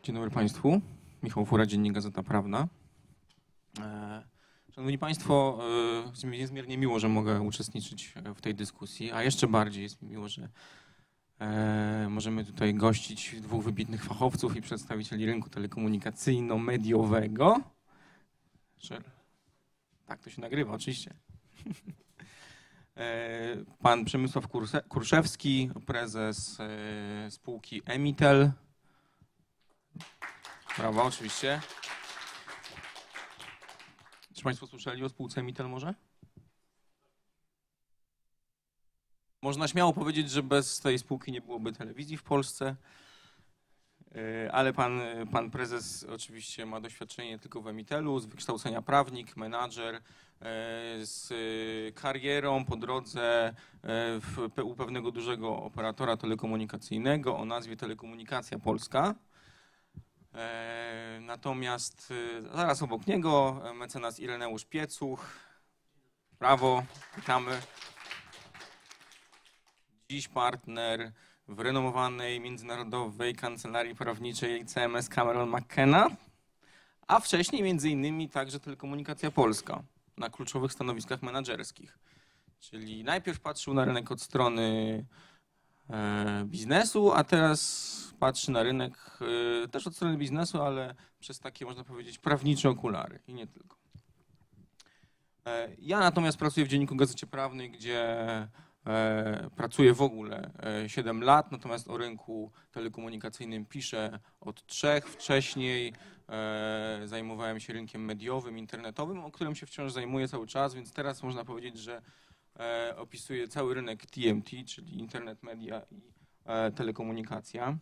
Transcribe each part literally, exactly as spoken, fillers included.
Dzień dobry Państwu. Michał Fura, Dziennik Gazeta Prawna. Szanowni Państwo, jest mi niezmiernie miło, że mogę uczestniczyć w tej dyskusji, a jeszcze bardziej jest mi miło, że możemy tutaj gościć dwóch wybitnych fachowców i przedstawicieli rynku telekomunikacyjno-mediowego. Tak, to się nagrywa, oczywiście. Pan Przemysław Kurszewski, prezes spółki Emitel. Brawo, oczywiście. Czy Państwo słyszeli o spółce Emitel może? Można śmiało powiedzieć, że bez tej spółki nie byłoby telewizji w Polsce, ale pan, pan prezes oczywiście ma doświadczenie nie tylko w Emitelu, z wykształcenia prawnik, menadżer, z karierą po drodze w, u pewnego dużego operatora telekomunikacyjnego o nazwie Telekomunikacja Polska. Natomiast zaraz obok niego mecenas Ireneusz Piecuch. Brawo, witamy. Dziś partner w renomowanej międzynarodowej kancelarii prawniczej C M S Cameron McKenna, a wcześniej między innymi także Telekomunikacja Polska na kluczowych stanowiskach menedżerskich. Czyli najpierw patrzył na rynek od strony biznesu, a teraz patrzy na rynek też od strony biznesu, ale przez takie, można powiedzieć, prawnicze okulary i nie tylko. Ja natomiast pracuję w Dzienniku Gazecie Prawnej, gdzie pracuję w ogóle siedem lat, natomiast o rynku telekomunikacyjnym piszę od trzech. Wcześniej zajmowałem się rynkiem mediowym, internetowym, o którym się wciąż zajmuję cały czas, więc teraz można powiedzieć, że opisuję cały rynek T M T, czyli internet, media i telekomunikacja.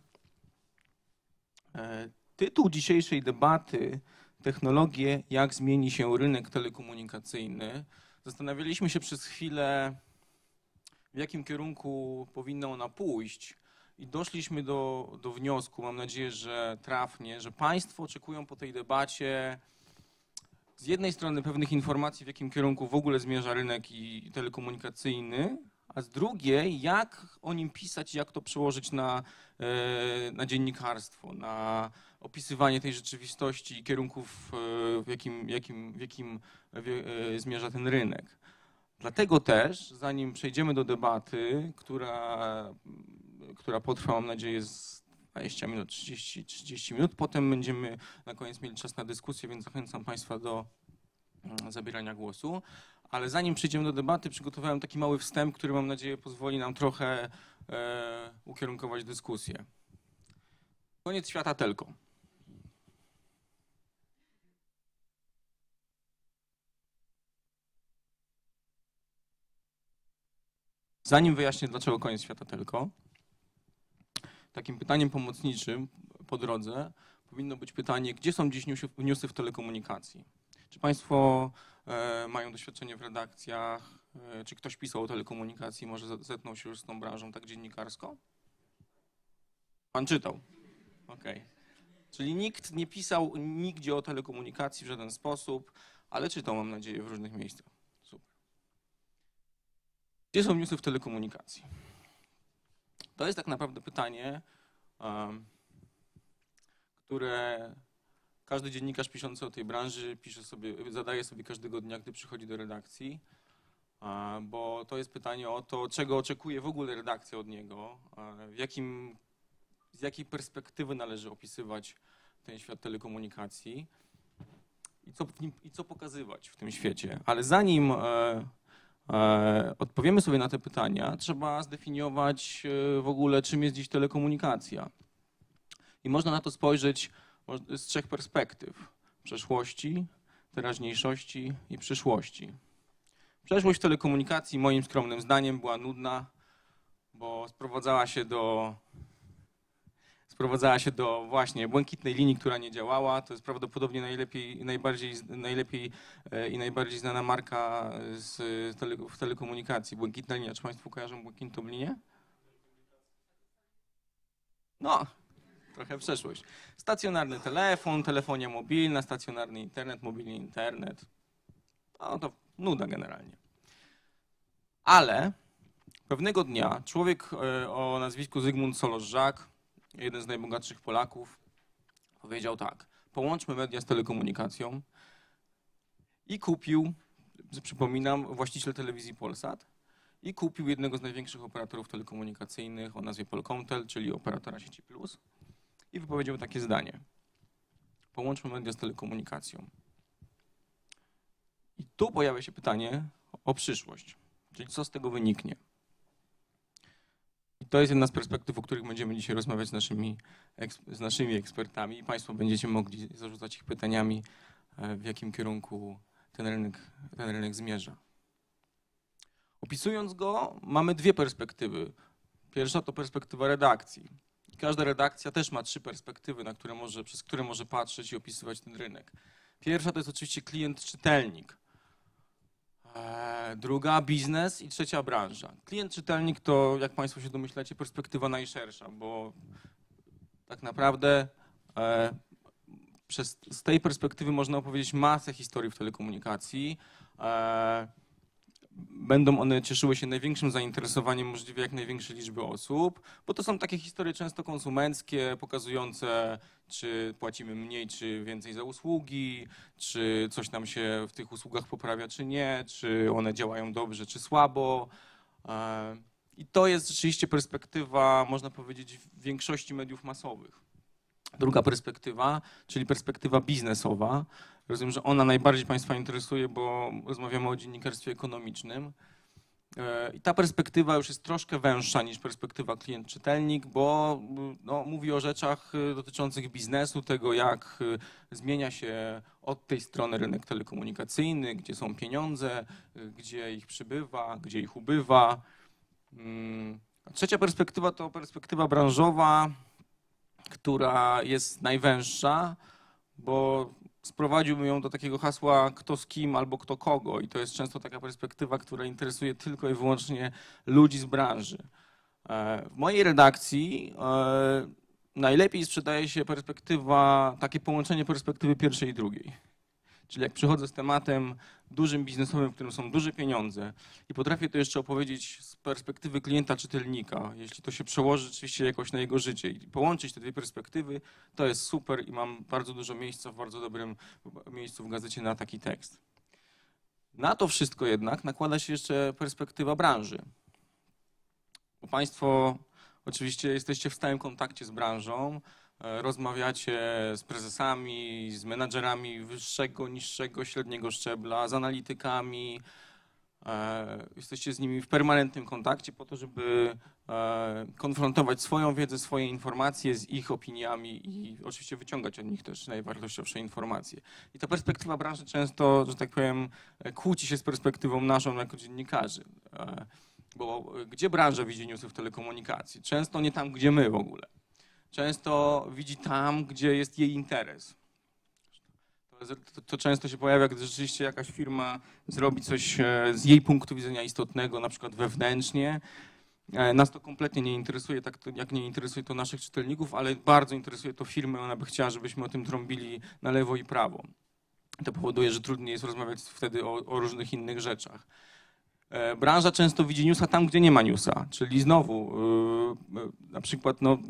Tytuł dzisiejszej debaty: technologie, jak zmieni się rynek telekomunikacyjny. Zastanawialiśmy się przez chwilę, w jakim kierunku powinna ona pójść i doszliśmy do, do wniosku, mam nadzieję, że trafnie, że Państwo oczekują po tej debacie z jednej strony pewnych informacji, w jakim kierunku w ogóle zmierza rynek i telekomunikacyjny, a z drugiej, jak o nim pisać, jak to przełożyć na, na dziennikarstwo, na opisywanie tej rzeczywistości i kierunków, w jakim, jakim, w jakim zmierza ten rynek. Dlatego też, zanim przejdziemy do debaty, która, która potrwa, mam nadzieję, z dwadzieścia minut, trzydzieści, trzydzieści minut, potem będziemy na koniec mieli czas na dyskusję, więc zachęcam Państwa do zabierania głosu. Ale zanim przejdziemy do debaty, przygotowałem taki mały wstęp, który, mam nadzieję, pozwoli nam trochę e, ukierunkować dyskusję. Koniec świata telko. Zanim wyjaśnię, dlaczego koniec świata telko, takim pytaniem pomocniczym po drodze powinno być pytanie, gdzie są dziś newsy, newsy w telekomunikacji? Czy Państwo e, mają doświadczenie w redakcjach? E, czy ktoś pisał o telekomunikacji, może zetknął się już z tą branżą tak dziennikarsko? Pan czytał? Okej. Okay. Czyli nikt nie pisał nigdzie o telekomunikacji w żaden sposób, ale czytał, mam nadzieję, w różnych miejscach. Super. Gdzie są newsy w telekomunikacji? To jest tak naprawdę pytanie, um, które każdy dziennikarz piszący o tej branży pisze sobie, zadaje sobie każdego dnia, gdy przychodzi do redakcji, bo to jest pytanie o to, czego oczekuje w ogóle redakcja od niego, w jakim, z jakiej perspektywy należy opisywać ten świat telekomunikacji i co, w nim, i co pokazywać w tym świecie. Ale zanim e, e, odpowiemy sobie na te pytania, trzeba zdefiniować w ogóle, czym jest dziś telekomunikacja. I można na to spojrzeć z trzech perspektyw: przeszłości, teraźniejszości i przyszłości. Przeszłość telekomunikacji, moim skromnym zdaniem, była nudna, bo sprowadzała się do, sprowadzała się do właśnie błękitnej linii, która nie działała. To jest prawdopodobnie najlepiej, najbardziej, najlepiej i najbardziej znana marka z tele, w telekomunikacji. Błękitna linia. Czy Państwo kojarzą błękitną linię? No. Trochę przeszłość. Stacjonarny telefon, telefonia mobilna, stacjonarny internet, mobilny internet. No to nuda generalnie. Ale pewnego dnia człowiek o nazwisku Zygmunt Solorz-Żak, jeden z najbogatszych Polaków, Powiedział tak, połączmy media z telekomunikacją i kupił, przypominam, właściciel telewizji Polsat, i kupił jednego z największych operatorów telekomunikacyjnych o nazwie Polkomtel, czyli operatora sieci Plus, i wypowiedział takie zdanie. Połączmy media z telekomunikacją. I tu pojawia się pytanie o przyszłość, czyli co z tego wyniknie. I to jest jedna z perspektyw, o których będziemy dzisiaj rozmawiać z naszymi, z naszymi ekspertami i Państwo będziecie mogli zarzucać ich pytaniami, w jakim kierunku ten rynek, ten rynek zmierza. Opisując go, mamy dwie perspektywy. Pierwsza to perspektywa redakcji. Każda redakcja też ma trzy perspektywy, na które może, przez które może patrzeć i opisywać ten rynek. Pierwsza to jest oczywiście klient-czytelnik. Druga biznes i trzecia branża. Klient-czytelnik to, jak Państwo się domyślacie, perspektywa najszersza, bo tak naprawdę e, przez, z tej perspektywy można opowiedzieć masę historii w telekomunikacji. E, Będą one cieszyły się największym zainteresowaniem możliwie jak największej liczby osób, bo to są takie historie często konsumenckie, pokazujące, czy płacimy mniej, czy więcej za usługi, czy coś nam się w tych usługach poprawia, czy nie, czy one działają dobrze, czy słabo. I to jest rzeczywiście perspektywa, można powiedzieć, w większości mediów masowych. Druga perspektywa, czyli perspektywa biznesowa. Rozumiem, że ona najbardziej Państwa interesuje, bo rozmawiamy o dziennikarstwie ekonomicznym. I ta perspektywa już jest troszkę węższa niż perspektywa klient-czytelnik, bo no, mówi o rzeczach dotyczących biznesu, tego jak zmienia się od tej strony rynek telekomunikacyjny, gdzie są pieniądze, gdzie ich przybywa, gdzie ich ubywa. A trzecia perspektywa to perspektywa branżowa, która jest najwęższa, bo sprowadziłbym ją do takiego hasła kto z kim albo kto kogo i to jest często taka perspektywa, która interesuje tylko i wyłącznie ludzi z branży. W mojej redakcji najlepiej sprzedaje się perspektywa, takie połączenie perspektywy pierwszej i drugiej. Czyli jak przychodzę z tematem dużym biznesowym, w którym są duże pieniądze i potrafię to jeszcze opowiedzieć z perspektywy klienta czytelnika, jeśli to się przełoży rzeczywiście jakoś na jego życie i połączyć te dwie perspektywy, to jest super i mam bardzo dużo miejsca w bardzo dobrym miejscu w gazecie na taki tekst. Na to wszystko jednak nakłada się jeszcze perspektywa branży. Bo Państwo oczywiście jesteście w stałym kontakcie z branżą, rozmawiacie z prezesami, z menadżerami wyższego, niższego, średniego szczebla, z analitykami. Jesteście z nimi w permanentnym kontakcie po to, żeby konfrontować swoją wiedzę, swoje informacje z ich opiniami i oczywiście wyciągać od nich też najwartościowsze informacje. I ta perspektywa branży często, że tak powiem, kłóci się z perspektywą naszą jako dziennikarzy. Bo gdzie branża widzi newsy w telekomunikacji? Często nie tam, gdzie my w ogóle. Często widzi tam, gdzie jest jej interes. To, to, to często się pojawia, gdy rzeczywiście jakaś firma zrobi coś z jej punktu widzenia istotnego, na przykład wewnętrznie. Nas to kompletnie nie interesuje, tak to, jak nie interesuje to naszych czytelników, ale bardzo interesuje to firmy, ona by chciała, żebyśmy o tym trąbili na lewo i prawo. To powoduje, że trudniej jest rozmawiać wtedy o, o różnych innych rzeczach. Branża często widzi newsa tam, gdzie nie ma newsa, czyli znowu na przykład no,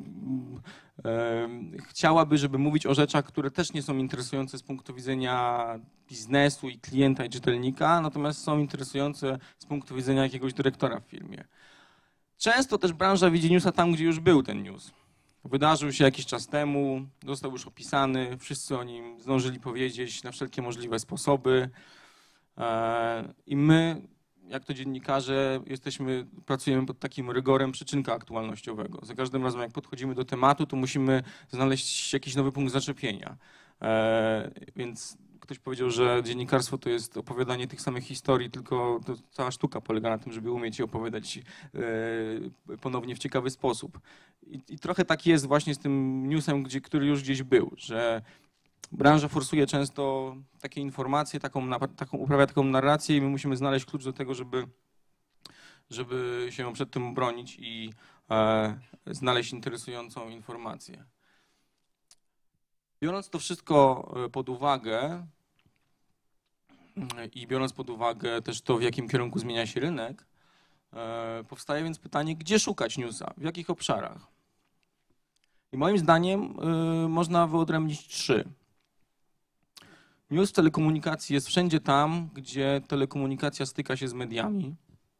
chciałaby, żeby mówić o rzeczach, które też nie są interesujące z punktu widzenia biznesu i klienta i czytelnika, natomiast są interesujące z punktu widzenia jakiegoś dyrektora w firmie. Często też branża widzi newsa tam, gdzie już był ten news. Wydarzył się jakiś czas temu, został już opisany, wszyscy o nim zdążyli powiedzieć na wszelkie możliwe sposoby i my jak to dziennikarze jesteśmy, pracujemy pod takim rygorem przyczynka aktualnościowego. Za każdym razem, jak podchodzimy do tematu, to musimy znaleźć jakiś nowy punkt zaczepienia. E, więc ktoś powiedział, że dziennikarstwo to jest opowiadanie tych samych historii, tylko to cała sztuka polega na tym, żeby umieć je opowiadać e, ponownie w ciekawy sposób. I, I trochę tak jest właśnie z tym newsem, gdzie, który już gdzieś był, że branża forsuje często takie informacje, taką, taką, uprawia taką narrację i my musimy znaleźć klucz do tego, żeby, żeby się przed tym bronić i e, znaleźć interesującą informację. Biorąc to wszystko pod uwagę i biorąc pod uwagę też to, w jakim kierunku zmienia się rynek, e, powstaje więc pytanie, gdzie szukać newsa, w jakich obszarach. I moim zdaniem y, można wyodrębnić trzy. News w telekomunikacji jest wszędzie tam, gdzie telekomunikacja styka się z mediami.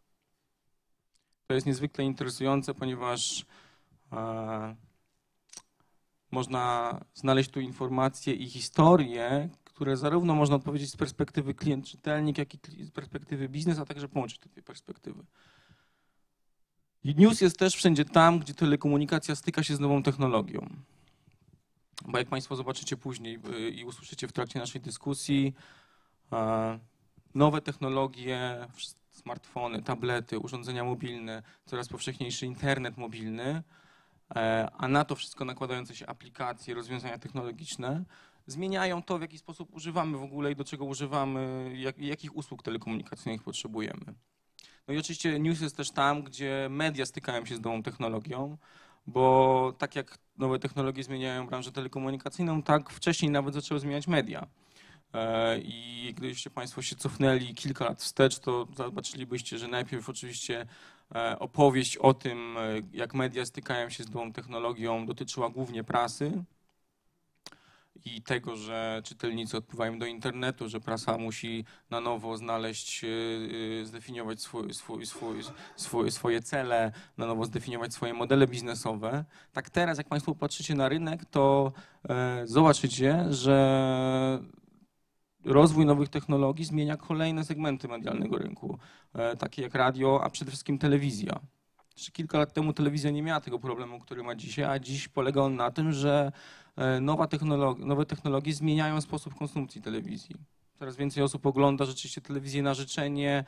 To jest niezwykle interesujące, ponieważ e, można znaleźć tu informacje i historie, które zarówno można odpowiedzieć z perspektywy klient-czytelnik, jak i z perspektywy biznes, a także połączyć te dwie perspektywy. I news jest też wszędzie tam, gdzie telekomunikacja styka się z nową technologią. Bo jak Państwo zobaczycie później i usłyszycie w trakcie naszej dyskusji, nowe technologie, smartfony, tablety, urządzenia mobilne, coraz powszechniejszy internet mobilny, a na to wszystko nakładające się aplikacje, rozwiązania technologiczne, zmieniają to, w jaki sposób używamy w ogóle i do czego używamy, jak, jakich usług telekomunikacyjnych potrzebujemy. No i oczywiście news jest też tam, gdzie media stykają się z nową technologią, bo tak jak nowe technologie zmieniają branżę telekomunikacyjną, tak wcześniej nawet zaczęły zmieniać media. I gdybyście Państwo się cofnęli kilka lat wstecz, to zobaczylibyście, że najpierw oczywiście opowieść o tym, jak media stykają się z nową technologią, dotyczyła głównie prasy i tego, że czytelnicy odpływają do internetu, że prasa musi na nowo znaleźć, zdefiniować swój, swój, swój, swój, swoje cele, na nowo zdefiniować swoje modele biznesowe. Tak teraz, jak Państwo patrzycie na rynek, to zobaczycie, że rozwój nowych technologii zmienia kolejne segmenty medialnego rynku, takie jak radio, a przede wszystkim telewizja. Kilka lat temu telewizja nie miała tego problemu, który ma dzisiaj, a dziś polega on na tym, że nowa technologia, nowe technologie zmieniają sposób konsumpcji telewizji. Coraz więcej osób ogląda rzeczywiście telewizję na życzenie,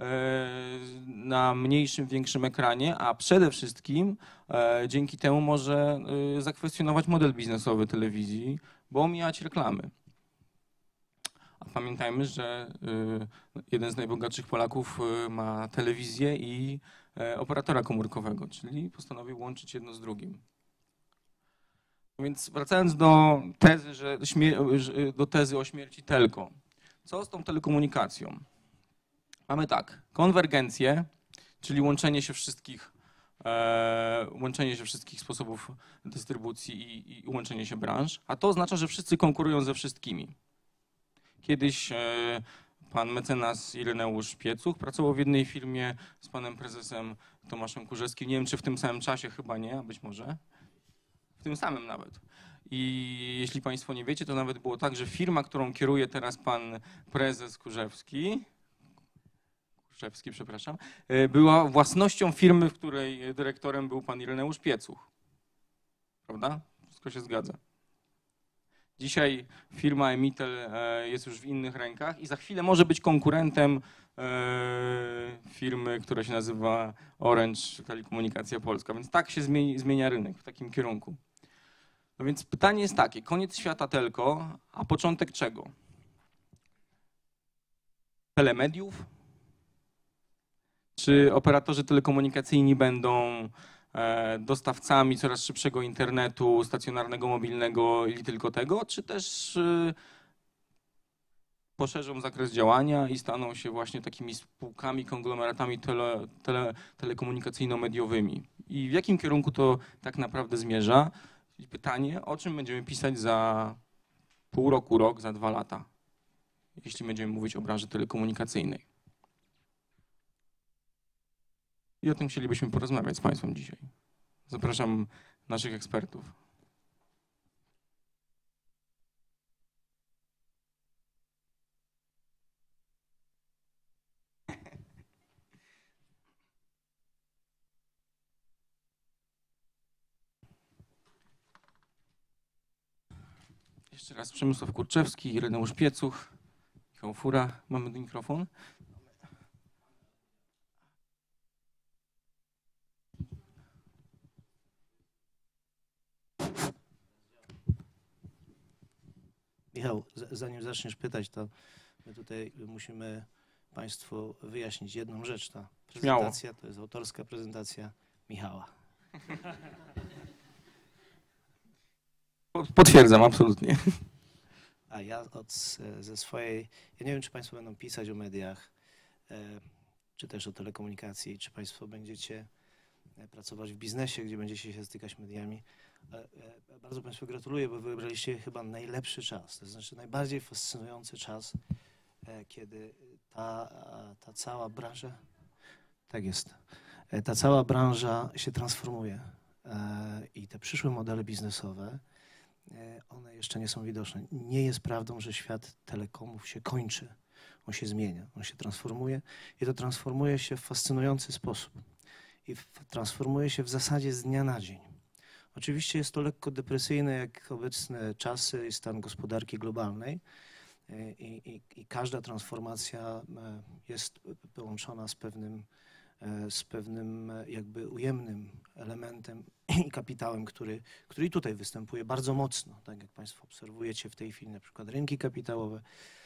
na mniejszym, większym ekranie, a przede wszystkim dzięki temu może zakwestionować model biznesowy telewizji, bo omijać reklamy. A pamiętajmy, że jeden z najbogatszych Polaków ma telewizję i operatora komórkowego, czyli postanowił łączyć jedno z drugim. Więc wracając do tezy, że do tezy o śmierci telko. Co z tą telekomunikacją? Mamy tak, konwergencję, czyli łączenie się wszystkich, e, łączenie się wszystkich sposobów dystrybucji i, i łączenie się branż, a to oznacza, że wszyscy konkurują ze wszystkimi. Kiedyś e, pan mecenas Ireneusz Piecuch pracował w jednej firmie z panem prezesem Tomaszem Kurzewskim. Nie wiem, czy w tym samym czasie, chyba nie, a być może. W tym samym nawet. I jeśli Państwo nie wiecie, to nawet było tak, że firma, którą kieruje teraz pan prezes Kurzewski, Kurzewski, przepraszam, była własnością firmy, w której dyrektorem był pan Ireneusz Piecuch. Prawda? Wszystko się zgadza. Dzisiaj firma Emitel jest już w innych rękach i za chwilę może być konkurentem firmy, która się nazywa Orange Telekomunikacja Polska. Więc tak się zmienia rynek w takim kierunku. No więc pytanie jest takie, koniec świata telko, a początek czego? Telemediów? Czy operatorzy telekomunikacyjni będą dostawcami coraz szybszego internetu, stacjonarnego, mobilnego i tylko tego, czy też poszerzą zakres działania i staną się właśnie takimi spółkami, konglomeratami tele, tele, telekomunikacyjno-mediowymi? I w jakim kierunku to tak naprawdę zmierza? I pytanie, o czym będziemy pisać za pół roku, rok, za dwa lata, jeśli będziemy mówić o branży telekomunikacyjnej. I o tym chcielibyśmy porozmawiać z Państwem dzisiaj. Zapraszam naszych ekspertów. Jeszcze raz Przemysław Kurczewski, Ireneusz Piecuch, Michał Fura. Mamy mikrofon? Michał, zanim zaczniesz pytać, to my tutaj musimy Państwu wyjaśnić jedną rzecz. Ta prezentacja Śmiało. To jest autorska prezentacja Michała. Potwierdzam, absolutnie. A ja od, ze swojej, ja nie wiem, czy Państwo będą pisać o mediach, czy też o telekomunikacji, czy Państwo będziecie pracować w biznesie, gdzie będziecie się stykać mediami, Bardzo Państwu gratuluję, bo wybraliście chyba najlepszy czas, to znaczy najbardziej fascynujący czas, kiedy ta, ta cała branża, tak jest, ta cała branża się transformuje i te przyszłe modele biznesowe, one jeszcze nie są widoczne. Nie jest prawdą, że świat telekomów się kończy, on się zmienia, on się transformuje i to transformuje się w fascynujący sposób i transformuje się w zasadzie z dnia na dzień. Oczywiście jest to lekko depresyjne, jak obecne czasy i stan gospodarki globalnej i, i, i każda transformacja jest połączona z pewnym, z pewnym jakby ujemnym elementem i kapitałem, który, który i tutaj występuje bardzo mocno. Tak jak Państwo obserwujecie w tej chwili na przykład rynki kapitałowe.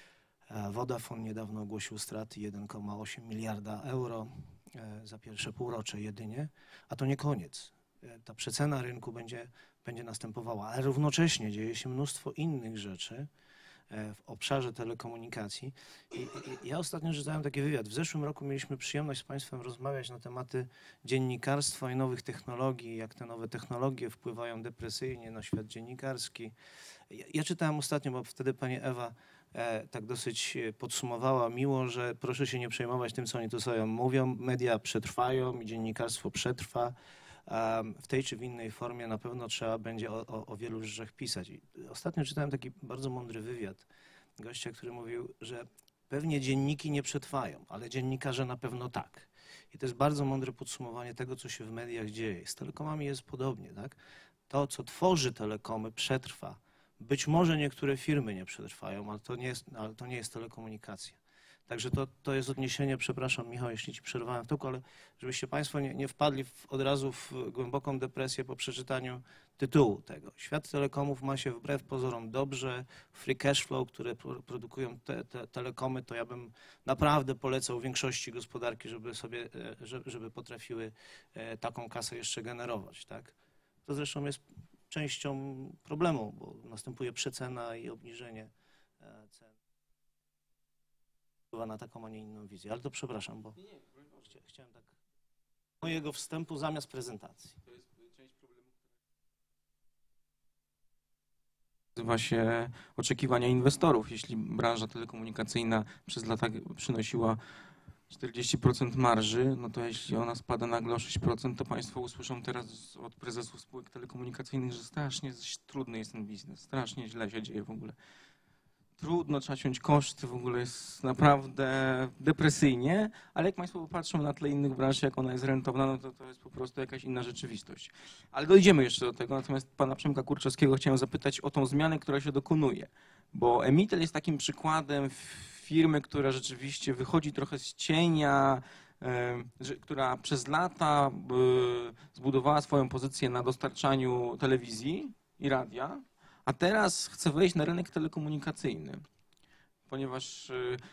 Vodafone niedawno ogłosił straty jeden przecinek osiem miliarda euro za pierwsze półrocze jedynie, a to nie koniec. Ta przecena rynku będzie, będzie następowała, ale równocześnie dzieje się mnóstwo innych rzeczy w obszarze telekomunikacji. I, i ja ostatnio czytałem taki wywiad. W zeszłym roku mieliśmy przyjemność z Państwem rozmawiać na tematy dziennikarstwa i nowych technologii, jak te nowe technologie wpływają depresyjnie na świat dziennikarski. Ja, ja czytałem ostatnio, bo wtedy pani Ewa e, tak dosyć podsumowała miło, że proszę się nie przejmować tym, co oni tu sobie mówią. Media przetrwają i dziennikarstwo przetrwa. W tej czy w innej formie na pewno trzeba będzie o, o, o wielu rzeczach pisać. I ostatnio czytałem taki bardzo mądry wywiad gościa, który mówił, że pewnie dzienniki nie przetrwają, ale dziennikarze na pewno tak. I to jest bardzo mądre podsumowanie tego, co się w mediach dzieje. Z telekomami jest podobnie, tak? To, co tworzy telekomy, przetrwa. Być może niektóre firmy nie przetrwają, ale to nie jest, ale to nie jest telekomunikacja. Także to, to jest odniesienie, przepraszam Michał, jeśli Ci przerwałem w toku, ale żebyście Państwo nie, nie wpadli w, od razu w głęboką depresję po przeczytaniu tytułu tego. Świat telekomów ma się wbrew pozorom dobrze, free cash flow, które pro, produkują te, te telekomy, to ja bym naprawdę polecał większości gospodarki, żeby sobie, żeby, żeby potrafiły taką kasę jeszcze generować, tak? To zresztą jest częścią problemu, bo następuje przecena i obniżenie cen. Na taką, a nie inną wizję. Ale to przepraszam, bo chcia, chciałem tak mojego wstępu zamiast prezentacji. To jest część problemu, nazywa się oczekiwania inwestorów. Jeśli branża telekomunikacyjna przez lata przynosiła czterdzieści procent marży, no to jeśli ona spada nagle o sześć procent, to Państwo usłyszą teraz od prezesów spółek telekomunikacyjnych, że strasznie trudny jest ten biznes, strasznie źle się dzieje w ogóle. Trudno, trzeba ciąć koszty, w ogóle jest naprawdę depresyjnie, ale jak Państwo popatrzą na tle innych branż, jak ona jest rentowna, no to to jest po prostu jakaś inna rzeczywistość. Ale dojdziemy jeszcze do tego, natomiast pana Przemka Kurczewskiego chciałem zapytać o tą zmianę, która się dokonuje, bo Emitel jest takim przykładem firmy, która rzeczywiście wychodzi trochę z cienia, która przez lata zbudowała swoją pozycję na dostarczaniu telewizji i radia, a teraz chce wejść na rynek telekomunikacyjny, ponieważ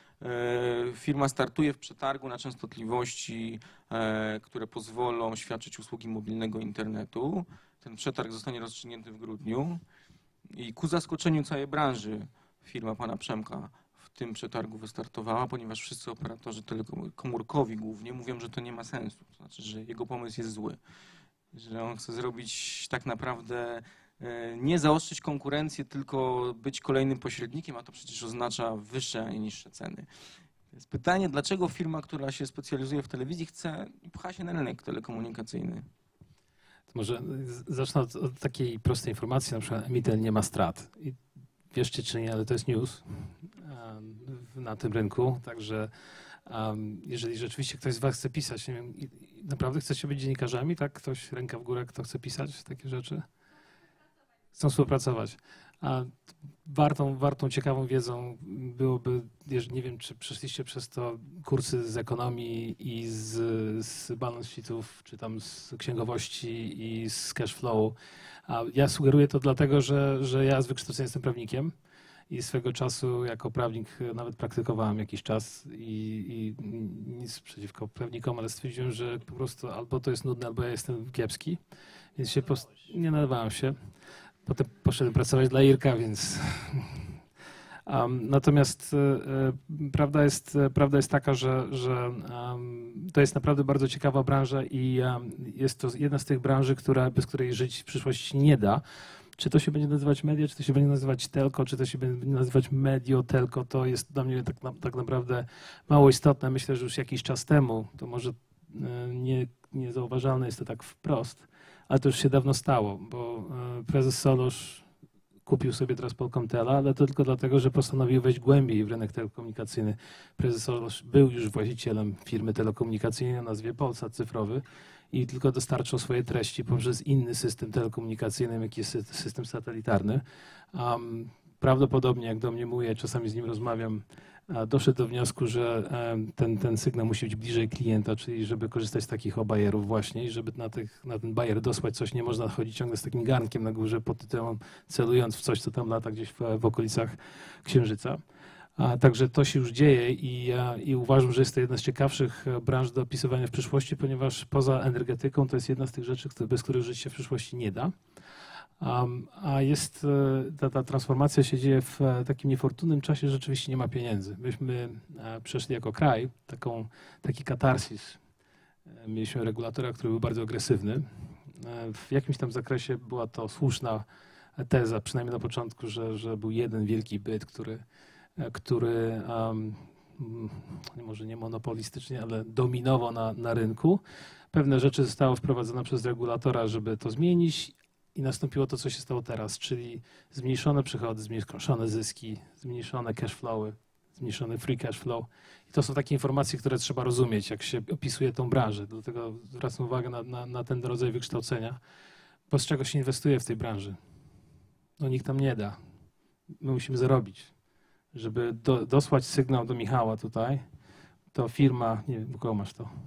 firma startuje w przetargu na częstotliwości, które pozwolą świadczyć usługi mobilnego internetu. Ten przetarg zostanie rozstrzygnięty w grudniu i ku zaskoczeniu całej branży firma pana Przemka w tym przetargu wystartowała, ponieważ wszyscy operatorzy telekomórkowi głównie mówią, że to nie ma sensu, to znaczy, że jego pomysł jest zły, że on chce zrobić tak naprawdę nie zaostrzyć konkurencję, tylko być kolejnym pośrednikiem, a to przecież oznacza wyższe, a nie niższe ceny. Jest pytanie, dlaczego firma, która się specjalizuje w telewizji, chce i pcha się na rynek telekomunikacyjny? To może zacznę od, od takiej prostej informacji, na przykład Emitel nie ma strat. I wierzcie czy nie, ale to jest news um, na tym rynku, także um, jeżeli rzeczywiście ktoś z was chce pisać, nie wiem, naprawdę chcecie być dziennikarzami, tak? Ktoś, ręka w górę, kto chce pisać takie rzeczy? Chcą współpracować. A wartą, wartą ciekawą wiedzą byłoby, nie wiem, czy przeszliście przez to kursy z ekonomii i z, z balance sheetów, czy tam z księgowości i z cash flow. A ja sugeruję to dlatego, że, że ja z wykształcenia jestem prawnikiem i swego czasu jako prawnik nawet praktykowałem jakiś czas i, i nic przeciwko prawnikom, ale stwierdziłem, że po prostu albo to jest nudne, albo ja jestem kiepski, więc się post... nie nadawałem się. Potem poszedłem pracować dla Irka, więc... Um, natomiast y, prawda, jest, prawda jest taka, że, że um, to jest naprawdę bardzo ciekawa branża i um, jest to jedna z tych branży, która, bez której żyć w przyszłości nie da. Czy to się będzie nazywać media, czy to się będzie nazywać telco, czy to się będzie nazywać medio, telco, to jest dla mnie tak, na, tak naprawdę mało istotne. Myślę, że już jakiś czas temu, to może nie, niezauważalne jest to tak wprost, ale to już się dawno stało, bo prezes Solos kupił sobie teraz Polkomtela, ale to tylko dlatego, że postanowił wejść głębiej w rynek telekomunikacyjny. Prezes Solos był już właścicielem firmy telekomunikacyjnej o nazwie Polsat Cyfrowy i tylko dostarczał swoje treści poprzez inny system telekomunikacyjny, jaki jest system satelitarny. Um, prawdopodobnie, jak do mnie mówię, czasami z nim rozmawiam, doszedł do wniosku, że ten, ten sygnał musi być bliżej klienta, czyli żeby korzystać z takich obajerów właśnie i żeby na, tych, na ten bajer dosłać coś, nie można chodzić ciągle z takim garnkiem na górze pod tytułem celując w coś, co tam lata gdzieś w, w okolicach Księżyca. A, także to się już dzieje i, i uważam, że jest to jedna z ciekawszych branż do opisywania w przyszłości, ponieważ poza energetyką to jest jedna z tych rzeczy, bez których żyć się w przyszłości nie da. Um, a jest, ta, ta transformacja się dzieje w takim niefortunnym czasie, że rzeczywiście nie ma pieniędzy. Myśmy przeszli jako kraj taką, taki katarsis. Mieliśmy regulatora, który był bardzo agresywny. W jakimś tam zakresie była to słuszna teza, przynajmniej na początku, że, że był jeden wielki byt, który, który um, może nie monopolistycznie, ale dominował na, na rynku. Pewne rzeczy zostały wprowadzone przez regulatora, żeby to zmienić. I nastąpiło to, co się stało teraz, czyli zmniejszone przychody, zmniejszone zyski, zmniejszone cash flowy, zmniejszony free cash flow. I to są takie informacje, które trzeba rozumieć, jak się opisuje tą branżę. Dlatego zwracam uwagę na, na, na ten rodzaj wykształcenia. Bo z czego się inwestuje w tej branży? No nikt tam nie da. My musimy zarobić. Żeby do, dosłać sygnał do Michała tutaj, to firma, nie wiem, u kogo masz to?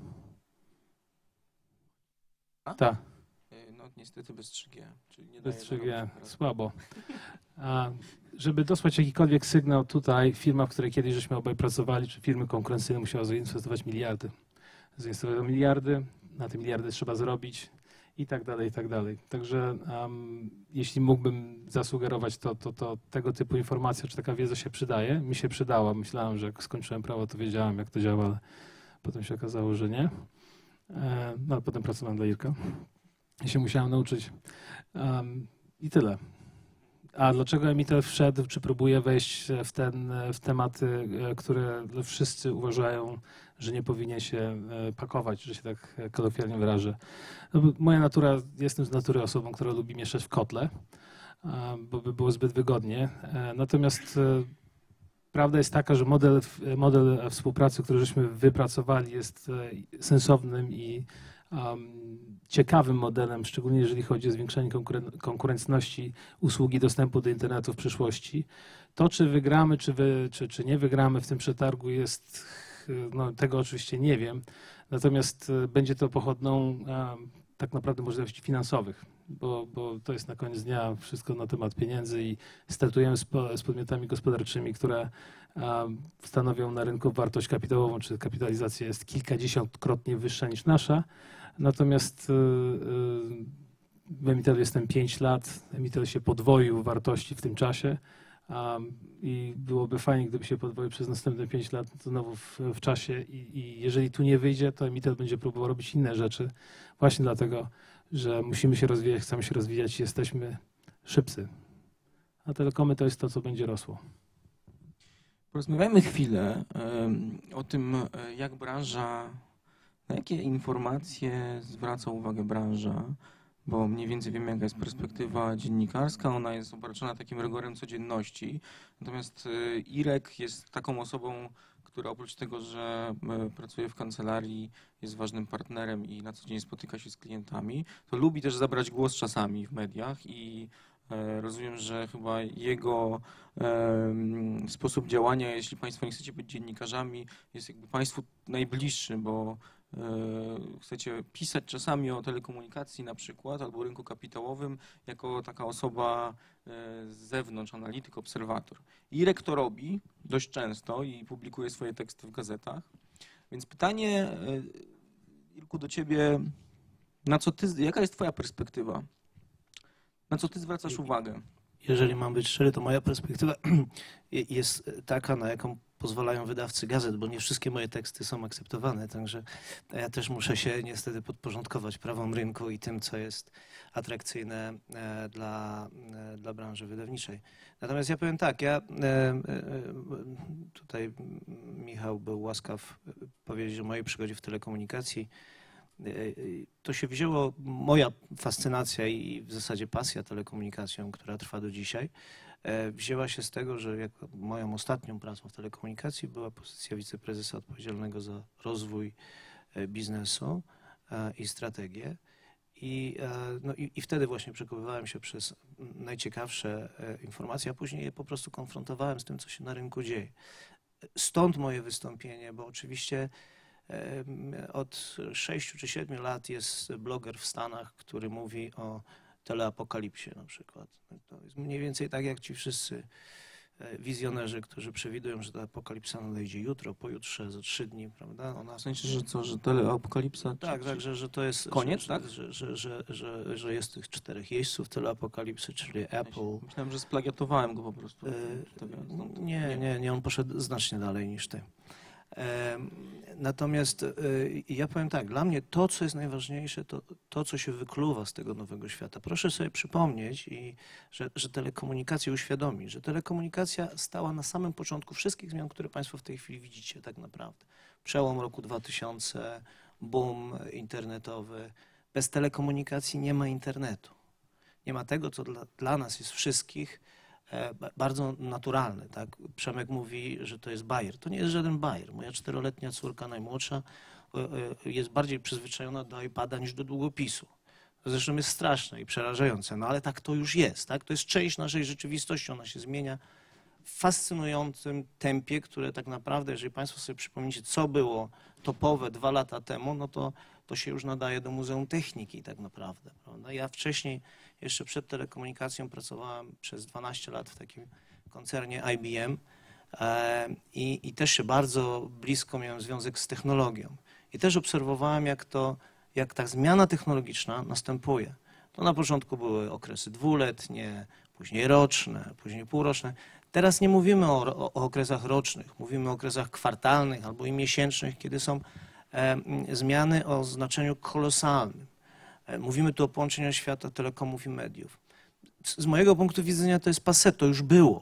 Tak. Niestety bez trzy G. Czyli nie bez daje trzy G, zarobić. słabo. A, żeby dosłać jakikolwiek sygnał tutaj, firma, w której kiedyś żeśmy obaj pracowali, czy firmy konkurencyjne musiała zainwestować miliardy. Zainwestować miliardy, na te miliardy trzeba zarobić i tak dalej, i tak dalej. Także um, jeśli mógłbym zasugerować, to, to, to tego typu informacja, czy taka wiedza się przydaje. Mi się przydała. Myślałem, że jak skończyłem prawo, to wiedziałem, jak to działa, ale potem się okazało, że nie. E, no, ale potem pracowałem dla Irka. I się musiałem nauczyć. Um, I tyle. A dlaczego Emitel wszedł, czy próbuje wejść w, ten, w tematy, które wszyscy uważają, że nie powinien się pakować, że się tak kolokwialnie wyrażę? No, moja natura, jestem z natury osobą, która lubi mieszać w kotle, bo by było zbyt wygodnie. Natomiast prawda jest taka, że model, model współpracy, który żeśmy wypracowali, jest sensownym i um, ciekawym modelem, szczególnie jeżeli chodzi o zwiększanie konkuren konkurencyjności usługi dostępu do internetu w przyszłości. To, czy wygramy, czy, wy, czy, czy nie wygramy w tym przetargu jest, no, tego oczywiście nie wiem, natomiast będzie to pochodną um, tak naprawdę możliwości finansowych, bo, bo to jest na koniec dnia wszystko na temat pieniędzy i startujemy z, z podmiotami gospodarczymi, które um, stanowią na rynku wartość kapitałową, czy kapitalizacja jest kilkadziesiątkrotnie wyższa niż nasza. Natomiast w Emitalu jestem pięć lat, Emitel się podwoił w wartości w tym czasie um, i byłoby fajnie, gdyby się podwoił przez następne pięć lat znowu w, w czasie I, i jeżeli tu nie wyjdzie, to Emitel będzie próbował robić inne rzeczy właśnie dlatego, że musimy się rozwijać, chcemy się rozwijać i jesteśmy szybcy. A telekomy to jest to, co będzie rosło. Porozmawiajmy chwilę um, o tym, jak branża, na jakie informacje zwraca uwagę branża, bo mniej więcej wiemy, jaka jest perspektywa dziennikarska, ona jest obarczona takim rygorem codzienności. Natomiast Irek jest taką osobą, która oprócz tego, że pracuje w kancelarii, jest ważnym partnerem i na co dzień spotyka się z klientami, to lubi też zabrać głos czasami w mediach i rozumiem, że chyba jego um, sposób działania, jeśli Państwo nie chcecie być dziennikarzami, jest jakby Państwu najbliższy, bo chcecie pisać czasami o telekomunikacji na przykład albo rynku kapitałowym jako taka osoba z zewnątrz, analityk, obserwator. Irek to robi dość często i publikuje swoje teksty w gazetach. Więc pytanie, Irku, do ciebie, na co ty, jaka jest twoja perspektywa? Na co ty zwracasz uwagę? jeżeli mam być szczery, to moja perspektywa jest taka, na jaką pozwalają wydawcy gazet, bo nie wszystkie moje teksty są akceptowane, także ja też muszę się niestety podporządkować prawom rynku i tym, co jest atrakcyjne dla, dla branży wydawniczej. Natomiast ja powiem tak, ja tutaj Michał był łaskaw powiedzieć o mojej przygodzie w telekomunikacji. To się wzięło, moja fascynacja i w zasadzie pasja telekomunikacją, która trwa do dzisiaj, wzięła się z tego, że jak moją ostatnią pracą w telekomunikacji była pozycja wiceprezesa odpowiedzialnego za rozwój biznesu i strategię. I, no i, i wtedy właśnie przekopywałem się przez najciekawsze informacje, a później je po prostu konfrontowałem z tym, co się na rynku dzieje. Stąd moje wystąpienie, bo oczywiście od sześciu czy siedmiu lat jest bloger w Stanach, który mówi o teleapokalipsie na przykład. To jest mniej więcej tak jak ci wszyscy wizjonerzy, którzy przewidują, że ta apokalipsa nadejdzie jutro, pojutrze, za trzy dni, prawda? Ona... W sensie, że co, że teleapokalipsa? Tak, tak, że, że to jest... Koniec, że, tak? Że, że, że, że, że jest tych czterech jeźdźców teleapokalipsy, czyli Apple. Myślałem, że splagiatowałem go po prostu. Nie, nie, nie, on poszedł znacznie dalej niż ty. Natomiast ja powiem tak, dla mnie to, co jest najważniejsze, to to, co się wykluwa z tego nowego świata. Proszę sobie przypomnieć, i, że, że telekomunikacja uświadomi, że telekomunikacja stała na samym początku wszystkich zmian, które Państwo w tej chwili widzicie tak naprawdę. Przełom roku dwa tysiące, boom internetowy. Bez telekomunikacji nie ma internetu. Nie ma tego, co dla, dla nas jest wszystkich bardzo naturalny, tak? Przemek mówi, że to jest bajer. To nie jest żaden bajer. Moja czteroletnia córka najmłodsza jest bardziej przyzwyczajona do iPada niż do długopisu. Zresztą jest straszne i przerażające, no ale tak to już jest, tak? To jest część naszej rzeczywistości, ona się zmienia w fascynującym tempie, które tak naprawdę, jeżeli Państwo sobie przypomnicie, co było topowe dwa lata temu, no to to się już nadaje do Muzeum Techniki tak naprawdę, prawda? Ja wcześniej, jeszcze przed telekomunikacją, pracowałem przez dwanaście lat w takim koncernie I B M e, i, i też się bardzo blisko miałem związek z technologią. I też obserwowałem, jak to, jak ta zmiana technologiczna następuje. To na początku były okresy dwuletnie, później roczne, później półroczne. Teraz nie mówimy o, o, o okresach rocznych, mówimy o okresach kwartalnych albo i miesięcznych, kiedy są e, zmiany o znaczeniu kolosalnym. E, mówimy tu o połączeniu świata telekomów i mediów. Z, z mojego punktu widzenia to jest passé, to już było.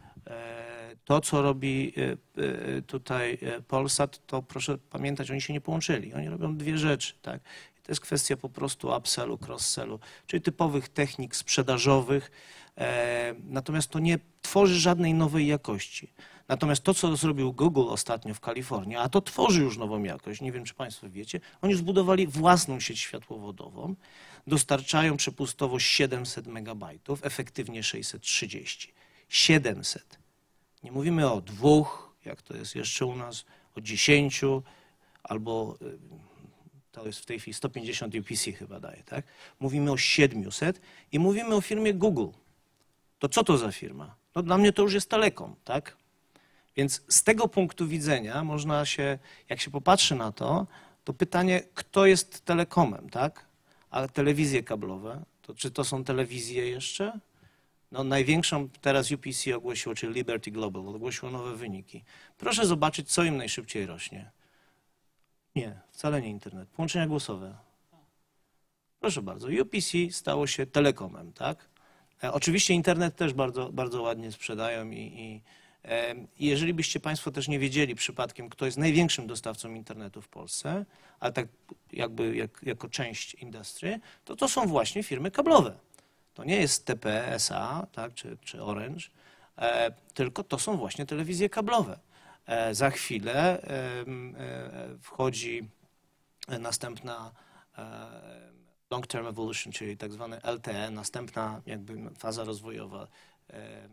E, to, co robi e, e, tutaj Polsat, to proszę pamiętać, oni się nie połączyli. Oni robią dwie rzeczy, tak? I to jest kwestia po prostu upsellu, cross-sellu, czyli typowych technik sprzedażowych. E, natomiast to nie tworzy żadnej nowej jakości. Natomiast to, co zrobił Google ostatnio w Kalifornii, a to tworzy już nową jakość, nie wiem, czy Państwo wiecie, oni zbudowali własną sieć światłowodową, dostarczają przepustowo siedemset megabajtów, efektywnie sześćset trzydzieści. siedemset. Nie mówimy o dwóch, jak to jest jeszcze u nas, o dziesięciu, albo to jest w tej chwili sto pięćdziesiąt U P C chyba daje, tak? Mówimy o siedmiuset i mówimy o firmie Google. To co to za firma? No dla mnie to już jest telekom, tak? Więc z tego punktu widzenia można się, jak się popatrzy na to, to pytanie, kto jest telekomem, tak? A telewizje kablowe, to czy to są telewizje jeszcze? No największą teraz U P C ogłosiło, czyli Liberty Global, ogłosiło nowe wyniki. Proszę zobaczyć, co im najszybciej rośnie. Nie, wcale nie internet. Połączenia głosowe. Proszę bardzo, U P C stało się telekomem, tak? E, oczywiście internet też bardzo, bardzo ładnie sprzedają i, i e, jeżeli byście Państwo też nie wiedzieli przypadkiem, kto jest największym dostawcą internetu w Polsce, ale tak jakby jak, jako część industry, to to są właśnie firmy kablowe. To nie jest T P S A, tak, czy, czy Orange, e, tylko to są właśnie telewizje kablowe. E, za chwilę e, e, wchodzi następna e, long term evolution, czyli tak zwane L T E, następna jakby faza rozwojowa. E,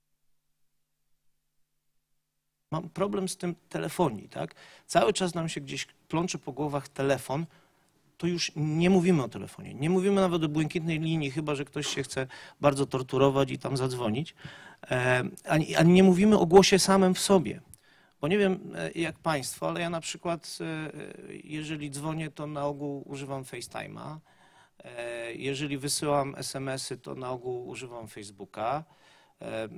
mam problem z tym telefonii, tak? Cały czas nam się gdzieś plącze po głowach telefon, to już nie mówimy o telefonie. Nie mówimy nawet o błękitnej linii, chyba że ktoś się chce bardzo torturować i tam zadzwonić. E, ani, ani nie mówimy o głosie samym w sobie. Bo nie wiem jak Państwo, ale ja na przykład, jeżeli dzwonię, to na ogół używam FaceTime'a. E, Jeżeli wysyłam es em esy, to na ogół używam Facebooka. E, e,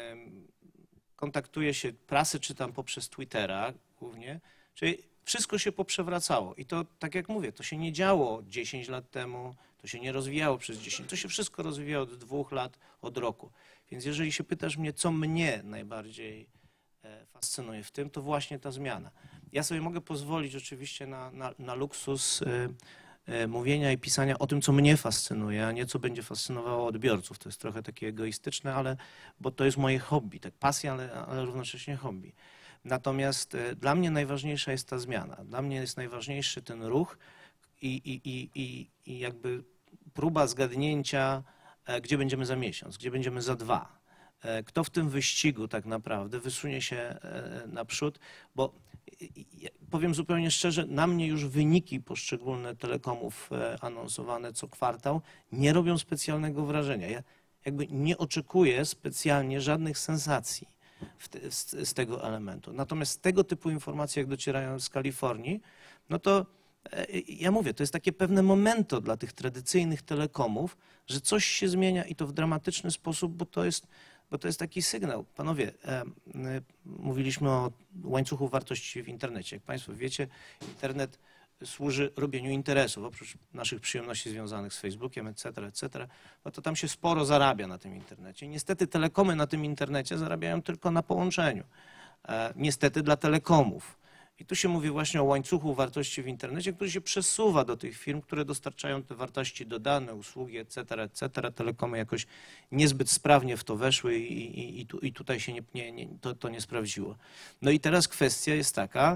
Kontaktuję się, prasę czytam poprzez Twittera głównie, czyli wszystko się poprzewracało. I to, tak jak mówię, to się nie działo dziesięć lat temu, to się nie rozwijało przez dziesięć, to się wszystko rozwijało od dwóch lat, od roku. Więc jeżeli się pytasz mnie, co mnie najbardziej e, fascynuje w tym, to właśnie ta zmiana. Ja sobie mogę pozwolić oczywiście na, na, na luksus e, e, mówienia i pisania o tym, co mnie fascynuje, a nie co będzie fascynowało odbiorców. To jest trochę takie egoistyczne, ale bo to jest moje hobby, tak pasja, ale, ale równocześnie hobby. Natomiast e, dla mnie najważniejsza jest ta zmiana. Dla mnie jest najważniejszy ten ruch i, i, i, i, i jakby próba zgadnięcia, e, gdzie będziemy za miesiąc, gdzie będziemy za dwa. E, kto w tym wyścigu tak naprawdę wysunie się e, naprzód, bo e, powiem zupełnie szczerze, na mnie już wyniki poszczególne telekomów e, anonsowane co kwartał nie robią specjalnego wrażenia. Ja jakby nie oczekuję specjalnie żadnych sensacji w te, z, z tego elementu. Natomiast tego typu informacje, jak docierają z Kalifornii, no to e, ja mówię, to jest takie pewne momento dla tych tradycyjnych telekomów, że coś się zmienia i to w dramatyczny sposób, bo to jest, bo to jest taki sygnał. Panowie, e, e, mówiliśmy o łańcuchu wartości w internecie. Jak Państwo wiecie, internet służy robieniu interesów, oprócz naszych przyjemności związanych z Facebookiem, et cetera, et cetera, no to tam się sporo zarabia na tym internecie. I niestety telekomy na tym internecie zarabiają tylko na połączeniu. E, niestety dla telekomów. I tu się mówi właśnie o łańcuchu wartości w internecie, który się przesuwa do tych firm, które dostarczają te wartości dodane, usługi, et cetera, et cetera. Telekomy jakoś niezbyt sprawnie w to weszły i, i, i, tu, i tutaj się nie, nie, nie, to, to nie sprawdziło. No i teraz kwestia jest taka,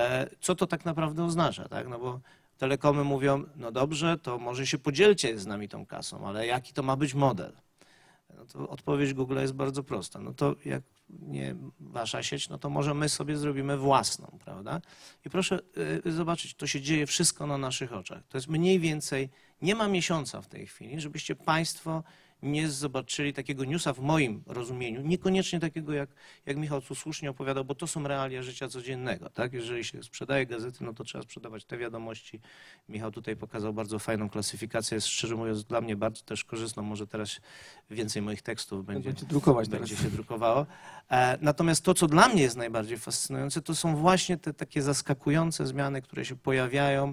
co to tak naprawdę oznacza, tak? No bo telekomy mówią, no dobrze, to może się podzielcie z nami tą kasą, ale jaki to ma być model? No to odpowiedź Google jest bardzo prosta. No to jak nie wasza sieć, no to może my sobie zrobimy własną, prawda? I proszę y, zobaczyć, to się dzieje wszystko na naszych oczach. To jest mniej więcej, nie ma miesiąca w tej chwili, żebyście Państwo nie zobaczyli takiego newsa w moim rozumieniu, niekoniecznie takiego, jak, jak Michał tu słusznie opowiadał, bo to są realia życia codziennego, tak? Jeżeli się sprzedaje gazety, no to trzeba sprzedawać te wiadomości. Michał tutaj pokazał bardzo fajną klasyfikację, jest szczerze mówiąc dla mnie bardzo też korzystną, może teraz więcej moich tekstów będzie, Będzie drukować będzie teraz. się drukowało. E, natomiast to, co dla mnie jest najbardziej fascynujące, to są właśnie te takie zaskakujące zmiany, które się pojawiają.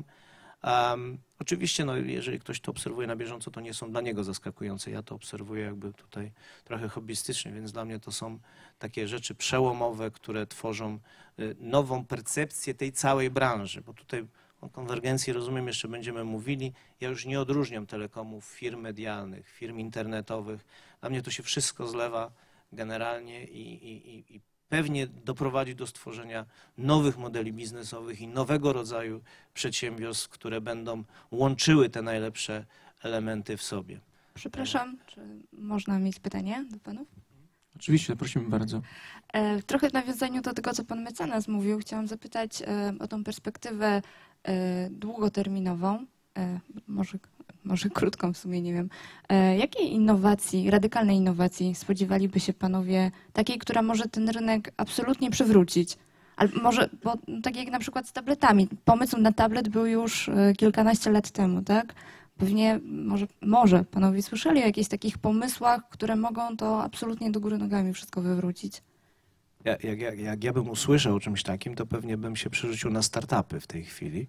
Um, oczywiście, no, jeżeli ktoś to obserwuje na bieżąco, to nie są dla niego zaskakujące. Ja to obserwuję jakby tutaj trochę hobbystycznie, więc dla mnie to są takie rzeczy przełomowe, które tworzą y, nową percepcję tej całej branży, bo tutaj o konwergencji, rozumiem, jeszcze będziemy mówili. Ja już nie odróżniam telekomów, firm medialnych, firm internetowych. Dla mnie to się wszystko zlewa generalnie i, i, i, i pewnie doprowadzi do stworzenia nowych modeli biznesowych i nowego rodzaju przedsiębiorstw, które będą łączyły te najlepsze elementy w sobie. Przepraszam, czy można mieć pytanie do panów? Oczywiście, prosimy bardzo. E, trochę w nawiązaniu do tego, co pan mecenas mówił, chciałam zapytać e, o tą perspektywę e, długoterminową, e, może, może krótką w sumie, nie wiem. E, jakiej innowacji, radykalnej innowacji spodziewaliby się panowie, takiej, która może ten rynek absolutnie przywrócić? Ale może, bo tak jak na przykład z tabletami. Pomysł na tablet był już e, kilkanaście lat temu, tak? Pewnie może, może panowie słyszeli o jakichś takich pomysłach, które mogą to absolutnie do góry nogami wszystko wywrócić. Ja, jak, jak, jak ja bym usłyszał o czymś takim, to pewnie bym się przerzucił na startupy w tej chwili.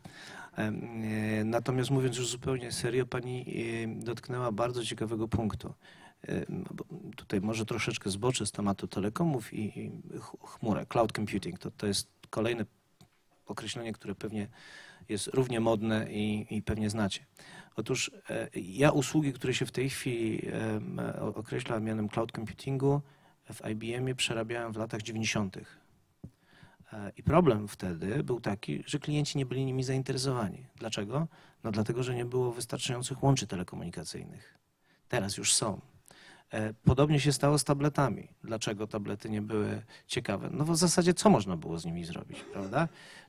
Natomiast mówiąc już zupełnie serio, pani dotknęła bardzo ciekawego punktu. Tutaj może troszeczkę zboczę z tematu telekomów i chmurę, cloud computing. To, to jest kolejne określenie, które pewnie jest równie modne i, i pewnie znacie. Otóż ja usługi, które się w tej chwili określa mianem cloud computingu, w I B M-ie przerabiałem w latach dziewięćdziesiątych. I problem wtedy był taki, że klienci nie byli nimi zainteresowani. Dlaczego? No dlatego, że nie było wystarczających łączy telekomunikacyjnych. Teraz już są. Podobnie się stało z tabletami. Dlaczego tablety nie były ciekawe? No w zasadzie co można było z nimi zrobić, prawda?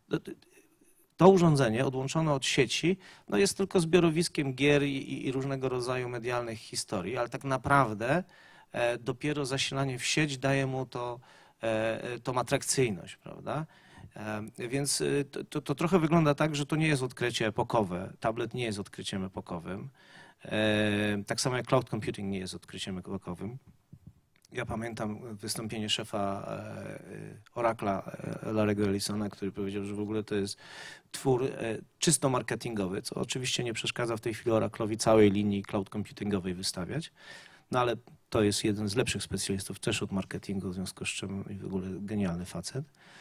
To urządzenie odłączone od sieci no jest tylko zbiorowiskiem gier i, i różnego rodzaju medialnych historii, ale tak naprawdę dopiero zasilanie w sieć daje mu to, tą atrakcyjność, prawda? E, Więc y, to, to, to trochę wygląda tak, że to nie jest odkrycie epokowe. Tablet nie jest odkryciem epokowym. E, Tak samo jak cloud computing nie jest odkryciem epokowym. Ja pamiętam wystąpienie szefa e, Oracle'a, e, Larry'ego Ellisona, który powiedział, że w ogóle to jest twór e, czysto marketingowy, co oczywiście nie przeszkadza w tej chwili Oracle'owi całej linii cloud computingowej wystawiać. No ale to jest jeden z lepszych specjalistów też od marketingu, w związku z czym w ogóle genialny facet.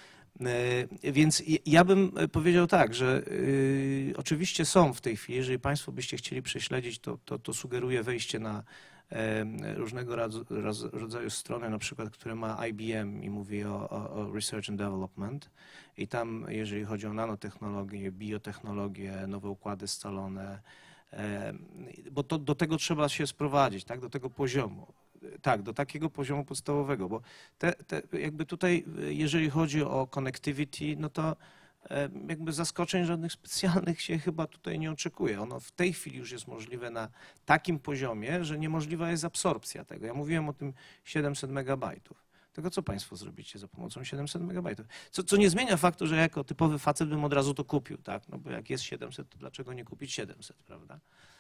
E, Więc ja bym powiedział tak, że y, oczywiście są w tej chwili, jeżeli Państwo byście chcieli prześledzić, to, to, to sugeruję wejście na e, różnego rodzaju, rodzaju strony, na przykład, które ma I B M i mówi o, o, o Research and Development. I tam, jeżeli chodzi o nanotechnologię, biotechnologię, nowe układy scalone, e, bo to, do tego trzeba się sprowadzić, tak, do tego poziomu. Tak, do takiego poziomu podstawowego, bo te, te, jakby tutaj, jeżeli chodzi o connectivity, no to e, jakby zaskoczeń żadnych specjalnych się chyba tutaj nie oczekuje. Ono w tej chwili już jest możliwe na takim poziomie, że niemożliwa jest absorpcja tego. Ja mówiłem o tym siedemset megabajtów. Tego co Państwo zrobicie za pomocą siedemset megabajtów? Co, co nie zmienia faktu, że jako typowy facet bym od razu to kupił, tak? No bo jak jest siedemset, to dlaczego nie kupić siedemset, prawda?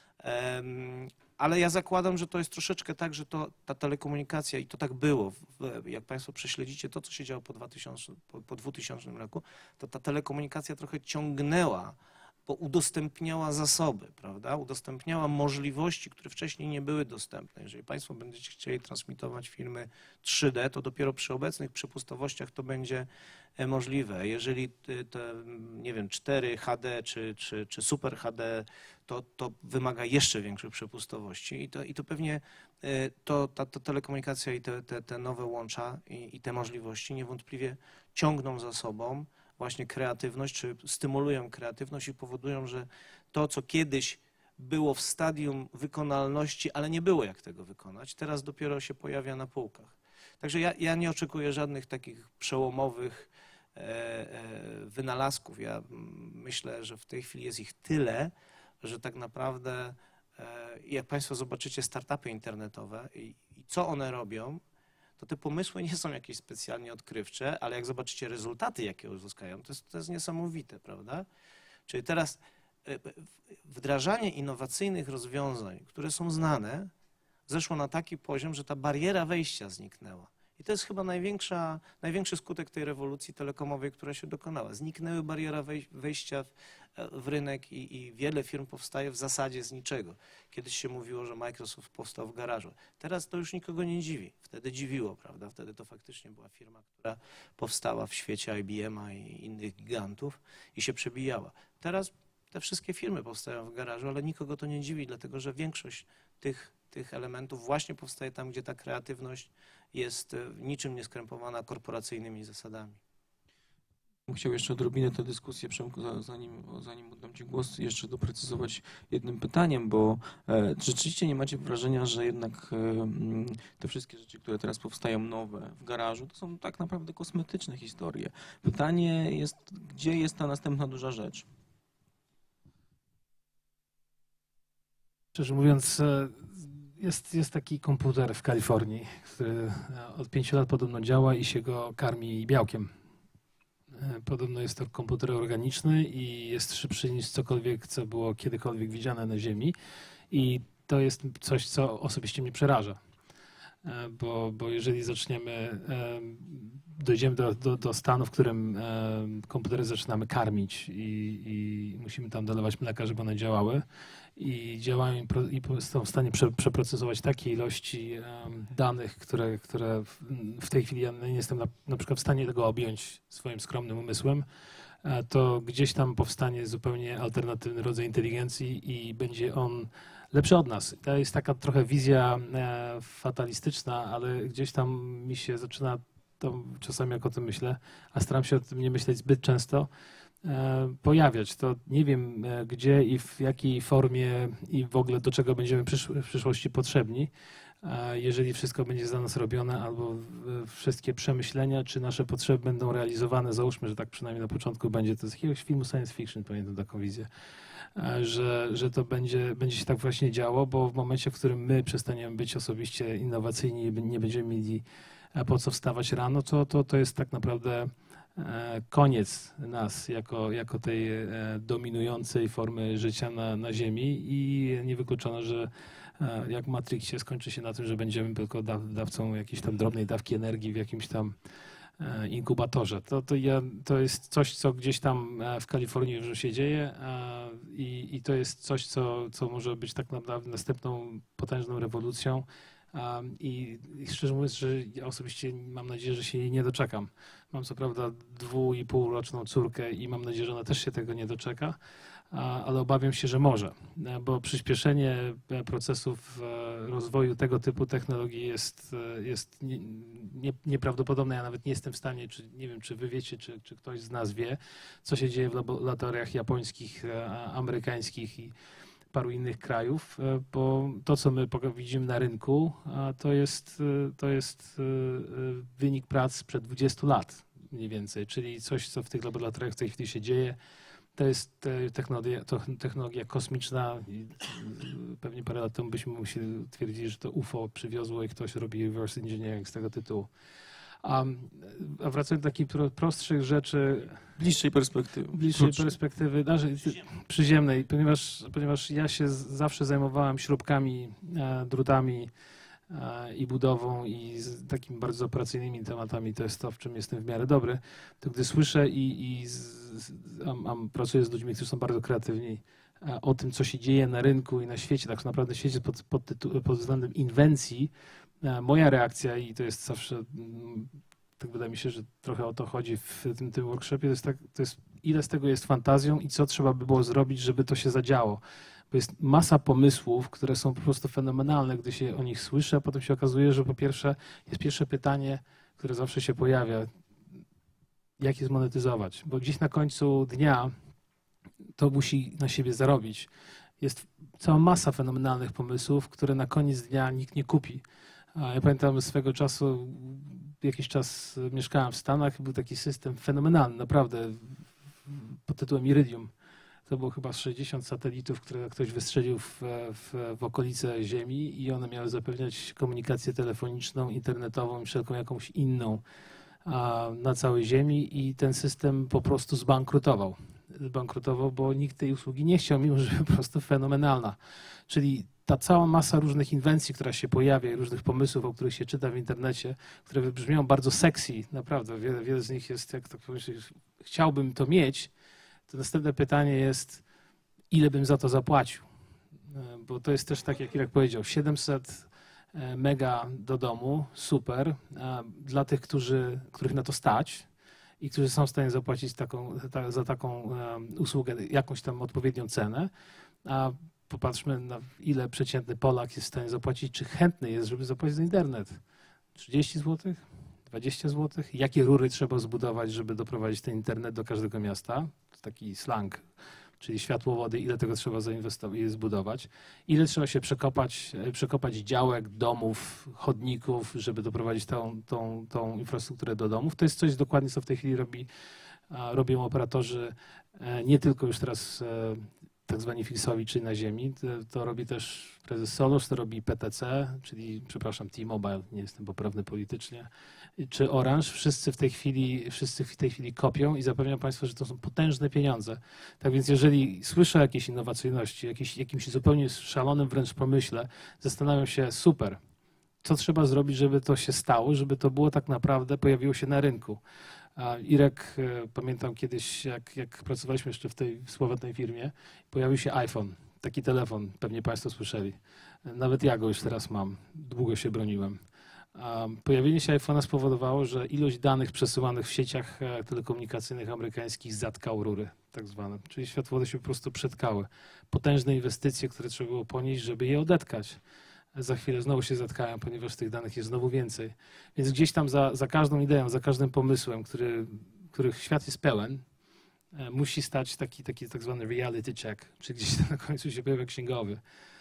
Um, ale ja zakładam, że to jest troszeczkę tak, że to, ta telekomunikacja, i to tak było, w, jak Państwo prześledzicie to, co się działo po, dwutysięcznym, po, po dwutysięcznym roku, to ta telekomunikacja trochę ciągnęła, bo udostępniała zasoby, prawda? Udostępniała możliwości, które wcześniej nie były dostępne. Jeżeli Państwo będziecie chcieli transmitować filmy trzy D, to dopiero przy obecnych przepustowościach to będzie możliwe. Jeżeli te, nie wiem, cztery H D czy, czy, czy Super H D, to, to wymaga jeszcze większych przepustowości i to, i to pewnie to, ta, ta telekomunikacja i te, te, te nowe łącza i, i te możliwości niewątpliwie ciągną za sobą właśnie kreatywność, czy stymulują kreatywność i powodują, że to, co kiedyś było w stadium wykonalności, ale nie było jak tego wykonać, teraz dopiero się pojawia na półkach. Także ja, ja nie oczekuję żadnych takich przełomowych e, e, wynalazków. Ja myślę, że w tej chwili jest ich tyle, że tak naprawdę e, jak Państwo zobaczycie startupy internetowe i, i co one robią, to te pomysły nie są jakieś specjalnie odkrywcze, ale jak zobaczycie rezultaty, jakie uzyskają, to jest, to jest niesamowite, prawda? Czyli teraz wdrażanie innowacyjnych rozwiązań, które są znane, zeszło na taki poziom, że ta bariera wejścia zniknęła. I to jest chyba największa, największy skutek tej rewolucji telekomowej, która się dokonała. Zniknęły bariera wejścia w, w rynek i, i wiele firm powstaje w zasadzie z niczego. Kiedyś się mówiło, że Microsoft powstał w garażu. Teraz to już nikogo nie dziwi. Wtedy dziwiło, prawda? Wtedy to faktycznie była firma, która powstała w świecie I B M a i innych gigantów i się przebijała. Teraz te wszystkie firmy powstają w garażu, ale nikogo to nie dziwi, dlatego że większość tych, tych elementów właśnie powstaje tam, gdzie ta kreatywność jest niczym nieskrępowana korporacyjnymi zasadami. Chciał jeszcze odrobinę tę dyskusję, Przemku, zanim, zanim oddam Ci głos, jeszcze doprecyzować jednym pytaniem, bo e, rzeczywiście nie macie wrażenia, że jednak e, te wszystkie rzeczy, które teraz powstają nowe w garażu, to są tak naprawdę kosmetyczne historie. Pytanie jest, gdzie jest ta następna duża rzecz? Szczerze mówiąc, jest, jest taki komputer w Kalifornii, który od pięciu lat podobno działa i się go karmi białkiem. Podobno jest to komputer organiczny i jest szybszy niż cokolwiek, co było kiedykolwiek widziane na Ziemi. I to jest coś, co osobiście mnie przeraża. Bo, bo jeżeli zaczniemy, dojdziemy do, do, do stanu, w którym komputery zaczynamy karmić i, i musimy tam dolewać mleka, żeby one działały i działają i są w stanie prze, przeprocesować takie ilości danych, które, które w tej chwili ja nie jestem na, na przykład w stanie tego objąć swoim skromnym umysłem, to gdzieś tam powstanie zupełnie alternatywny rodzaj inteligencji i będzie on lepszy od nas. To jest taka trochę wizja e, fatalistyczna, ale gdzieś tam mi się zaczyna, to czasami jak o tym myślę, a staram się o tym nie myśleć zbyt często, e, pojawiać. To nie wiem e, gdzie i w jakiej formie i w ogóle do czego będziemy przysz w przyszłości potrzebni, e, jeżeli wszystko będzie za nas robione albo e, wszystkie przemyślenia, czy nasze potrzeby będą realizowane. Załóżmy, że tak przynajmniej na początku będzie to z jakiegoś filmu science fiction, pamiętam taką wizję. Że, że to będzie, będzie się tak właśnie działo, bo w momencie, w którym my przestaniemy być osobiście innowacyjni i nie będziemy mieli po co wstawać rano, to, to, to jest tak naprawdę e, koniec nas jako, jako tej e, dominującej formy życia na, na Ziemi i niewykluczone, że e, jak w Matrixie skończy się na tym, że będziemy tylko daw, dawcą jakiejś tam drobnej dawki energii w jakimś tam e, inkubatorze. To, to, ja, to jest coś, co gdzieś tam w Kalifornii już się dzieje e, i, i to jest coś, co, co może być tak naprawdę następną potężną rewolucją. Um, i, I szczerze mówiąc, że ja osobiście mam nadzieję, że się jej nie doczekam. Mam co prawda dwu i pół roczną córkę i mam nadzieję, że ona też się tego nie doczeka, a, ale obawiam się, że może, bo przyspieszenie procesów rozwoju tego typu technologii jest, jest nie, nie, nieprawdopodobne. Ja nawet nie jestem w stanie, czy nie wiem, czy wy wiecie, czy, czy ktoś z nas wie, co się dzieje w laboratoriach japońskich, amerykańskich i paru innych krajów, bo to, co my widzimy na rynku, to jest, to jest wynik prac sprzed dwudziestu lat mniej więcej, czyli coś, co w tych laboratoriach w tej chwili się dzieje. To jest technologia, to technologia kosmiczna i pewnie parę lat temu byśmy musieli twierdzić, że to U F O przywiozło i ktoś robi reverse engineering z tego tytułu. A, a wracając do takich prostszych rzeczy, Bliższej perspektywy. bliższej perspektywy, znaczy, przyziemnej, ponieważ, ponieważ ja się z, zawsze zajmowałem śrubkami, e, drutami e, i budową i z takimi bardzo operacyjnymi tematami, to jest to, w czym jestem w miarę dobry, to gdy słyszę i, i z, z, am, am, pracuję z ludźmi, którzy są bardzo kreatywni, e, o tym, co się dzieje na rynku i na świecie, tak naprawdę w świecie pod, pod, tytuł, pod względem inwencji, e, moja reakcja, i to jest zawsze... Mm, tak wydaje mi się, że trochę o to chodzi w tym, tym workshopie, to jest, tak, to jest ile z tego jest fantazją i co trzeba by było zrobić, żeby to się zadziało. Bo jest masa pomysłów, które są po prostu fenomenalne, gdy się o nich słyszy, a potem się okazuje, że po pierwsze jest pierwsze pytanie, które zawsze się pojawia, jak je zmonetyzować, bo gdzieś na końcu dnia to musi na siebie zarobić. Jest cała masa fenomenalnych pomysłów, które na koniec dnia nikt nie kupi. Ja pamiętam swego czasu, jakiś czas mieszkałem w Stanach, był taki system fenomenalny, naprawdę, pod tytułem Iridium. To było chyba sześćdziesiąt satelitów, które ktoś wystrzelił w, w, w okolice Ziemi i one miały zapewniać komunikację telefoniczną, internetową i wszelką jakąś inną a, na całej Ziemi i ten system po prostu zbankrutował. Zbankrutował, bo nikt tej usługi nie chciał, mimo że po prostu fenomenalna. Czyli ta cała masa różnych inwencji, która się pojawia i różnych pomysłów, o których się czyta w internecie, które brzmią bardzo sexy, naprawdę, wiele, wiele z nich jest, jak tak pomyślisz, chciałbym to mieć, to następne pytanie jest, ile bym za to zapłacił? Bo to jest też tak, jak Irek powiedział, siedemset mega do domu, super, dla tych, którzy, których na to stać i którzy są w stanie zapłacić taką, ta, za taką usługę jakąś tam odpowiednią cenę, a popatrzmy, na ile przeciętny Polak jest w stanie zapłacić, czy chętny jest, żeby zapłacić za internet. trzydzieści złotych? dwadzieścia złotych? Jakie rury trzeba zbudować, żeby doprowadzić ten internet do każdego miasta? Taki slang, czyli światłowody, ile tego trzeba zainwestować i zbudować. Ile trzeba się przekopać, przekopać działek, domów, chodników, żeby doprowadzić tą, tą, tą infrastrukturę do domów. To jest coś dokładnie, co w tej chwili robi, robią operatorzy, nie tylko już teraz tak zwani fixowi, czyli na ziemi. To, to robi też prezes Solos, to robi P T C, czyli, przepraszam, T-Mobile, nie jestem poprawny politycznie, czy Orange. Wszyscy w tej chwili, wszyscy w tej chwili kopią i zapewniam Państwu, że to są potężne pieniądze. Tak więc jeżeli słyszę o jakiejś innowacyjności, jakieś, jakimś zupełnie szalonym wręcz pomyśle, zastanawiam się, super, co trzeba zrobić, żeby to się stało, żeby to było tak naprawdę, pojawiło się na rynku. Irek, pamiętam kiedyś, jak, jak pracowaliśmy jeszcze w tej sławetnej firmie, pojawił się iPhone, taki telefon, pewnie Państwo słyszeli. Nawet ja go już teraz mam, długo się broniłem. Pojawienie się iPhone'a spowodowało, że ilość danych przesyłanych w sieciach telekomunikacyjnych amerykańskich zatkało rury, tak zwane. Czyli światłowody się po prostu przetkały. Potężne inwestycje, które trzeba było ponieść, żeby je odetkać. Za chwilę znowu się zatkają, ponieważ tych danych jest znowu więcej. Więc gdzieś tam za, za każdą ideą, za każdym pomysłem, który, których świat jest pełen, e, musi stać taki, taki tak zwany reality check, czyli gdzieś tam na końcu się pojawia księgowy.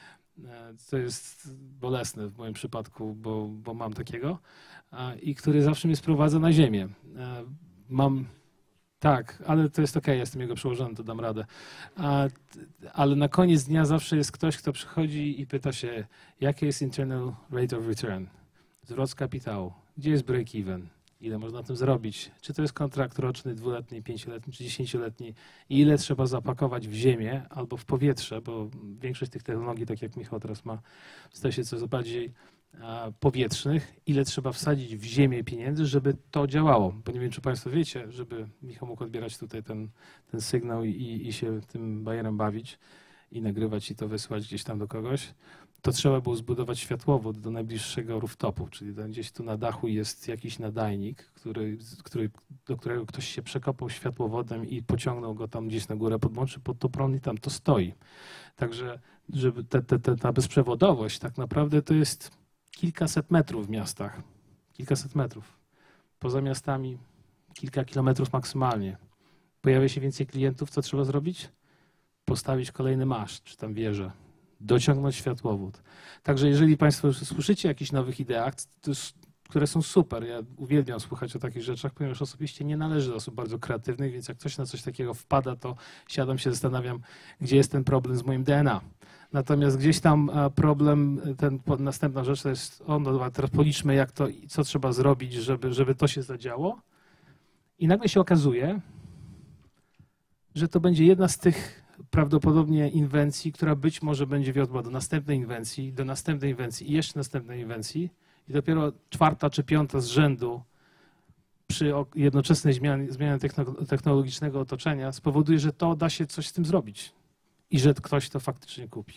E, to jest bolesne w moim przypadku, bo, bo mam takiego, a, i który zawsze mnie sprowadza na ziemię. E, mam... Tak, ale to jest okej, okay, jestem jego przełożony, to dam radę. A, ale na koniec dnia zawsze jest ktoś, kto przychodzi i pyta się, jakie jest internal rate of return, wzrost kapitału, gdzie jest break-even, ile można na tym zrobić, czy to jest kontrakt roczny, dwuletni, pięcioletni czy dziesięcioletni i ile trzeba zapakować w ziemię albo w powietrze, bo większość tych technologii, tak jak Michał teraz ma, staje się coraz bardziej a, powietrznych, ile trzeba wsadzić w ziemię pieniędzy, żeby to działało. Bo nie wiem, czy Państwo wiecie, żeby Michał mógł odbierać tutaj ten, ten sygnał i, i się tym bajerem bawić i nagrywać i to wysłać gdzieś tam do kogoś, to trzeba było zbudować światłowód do najbliższego rooftopu, czyli gdzieś tu na dachu jest jakiś nadajnik, który, który, do którego ktoś się przekopał światłowodem i pociągnął go tam gdzieś na górę, podłączył pod to prąd i tam to stoi. Także żeby te, te, te, ta bezprzewodowość tak naprawdę to jest kilkaset metrów w miastach, kilkaset metrów. Poza miastami kilka kilometrów maksymalnie. Pojawia się więcej klientów, co trzeba zrobić? Postawić kolejny maszt, czy tam wieżę, dociągnąć światłowód. Także jeżeli Państwo słyszycie o jakichś nowych ideach, które są super, ja uwielbiam słuchać o takich rzeczach, ponieważ osobiście nie należę do osób bardzo kreatywnych, więc jak ktoś na coś takiego wpada, to siadam się, zastanawiam, gdzie jest ten problem z moim D N A. Natomiast gdzieś tam problem, ten następna rzecz to jest, o no teraz policzmy, jak to, co trzeba zrobić, żeby, żeby to się zadziało. I nagle się okazuje, że to będzie jedna z tych prawdopodobnie inwencji, która być może będzie wiodła do następnej inwencji, do następnej inwencji i jeszcze następnej inwencji. I dopiero czwarta czy piąta z rzędu przy jednoczesnej zmianie, zmianie technologicznego otoczenia spowoduje, że to da się coś z tym zrobić i że ktoś to faktycznie kupi.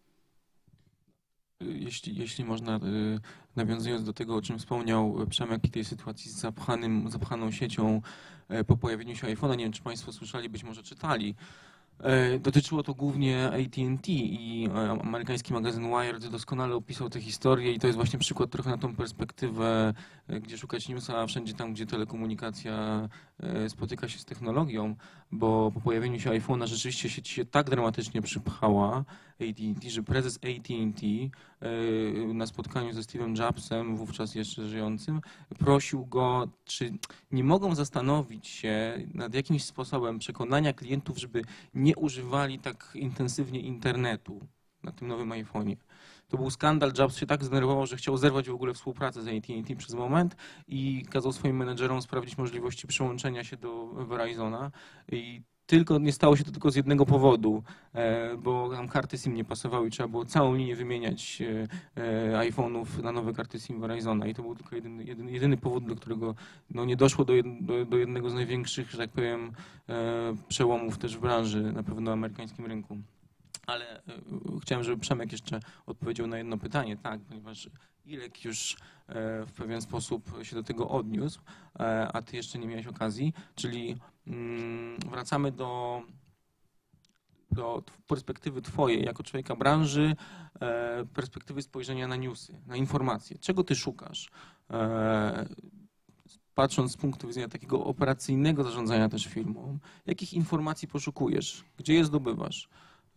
Jeśli, jeśli można, nawiązując do tego, o czym wspomniał Przemek i tej sytuacji z zapchanym, zapchaną siecią po pojawieniu się iPhone'a, nie wiem, czy Państwo słyszeli, być może czytali. Dotyczyło to głównie A T and T i amerykański magazyn Wired doskonale opisał tę historię i to jest właśnie przykład trochę na tą perspektywę, gdzie szukać newsa wszędzie tam, gdzie telekomunikacja spotyka się z technologią, bo po pojawieniu się iPhone'a rzeczywiście sieć się tak dramatycznie przypchała A T and T, że prezes A T and T na spotkaniu ze Steve'em Jobsem, wówczas jeszcze żyjącym, prosił go, czy nie mogą zastanowić się nad jakimś sposobem przekonania klientów, żeby nie używali tak intensywnie internetu na tym nowym iPhone'ie. To był skandal. Jobs się tak zdenerwował, że chciał zerwać w ogóle współpracę z A T and T przez moment i kazał swoim menedżerom sprawdzić możliwości przyłączenia się do Verizona. I tylko nie stało się to tylko z jednego powodu, bo tam karty SIM nie pasowały i trzeba było całą linię wymieniać iPhone'ów na nowe karty SIM Verizona i to był tylko jedyny, jedyny, jedyny powód, dla którego no, nie doszło do, jed, do, do jednego z największych, że tak powiem, przełomów też w branży, na pewno na amerykańskim rynku. Ale chciałem, żeby Przemek jeszcze odpowiedział na jedno pytanie, tak, ponieważ Irek już w pewien sposób się do tego odniósł, a ty jeszcze nie miałeś okazji, czyli wracamy do, do perspektywy twojej jako człowieka branży, perspektywy spojrzenia na newsy, na informacje. Czego ty szukasz? Patrząc z punktu widzenia takiego operacyjnego zarządzania też firmą, jakich informacji poszukujesz? Gdzie je zdobywasz?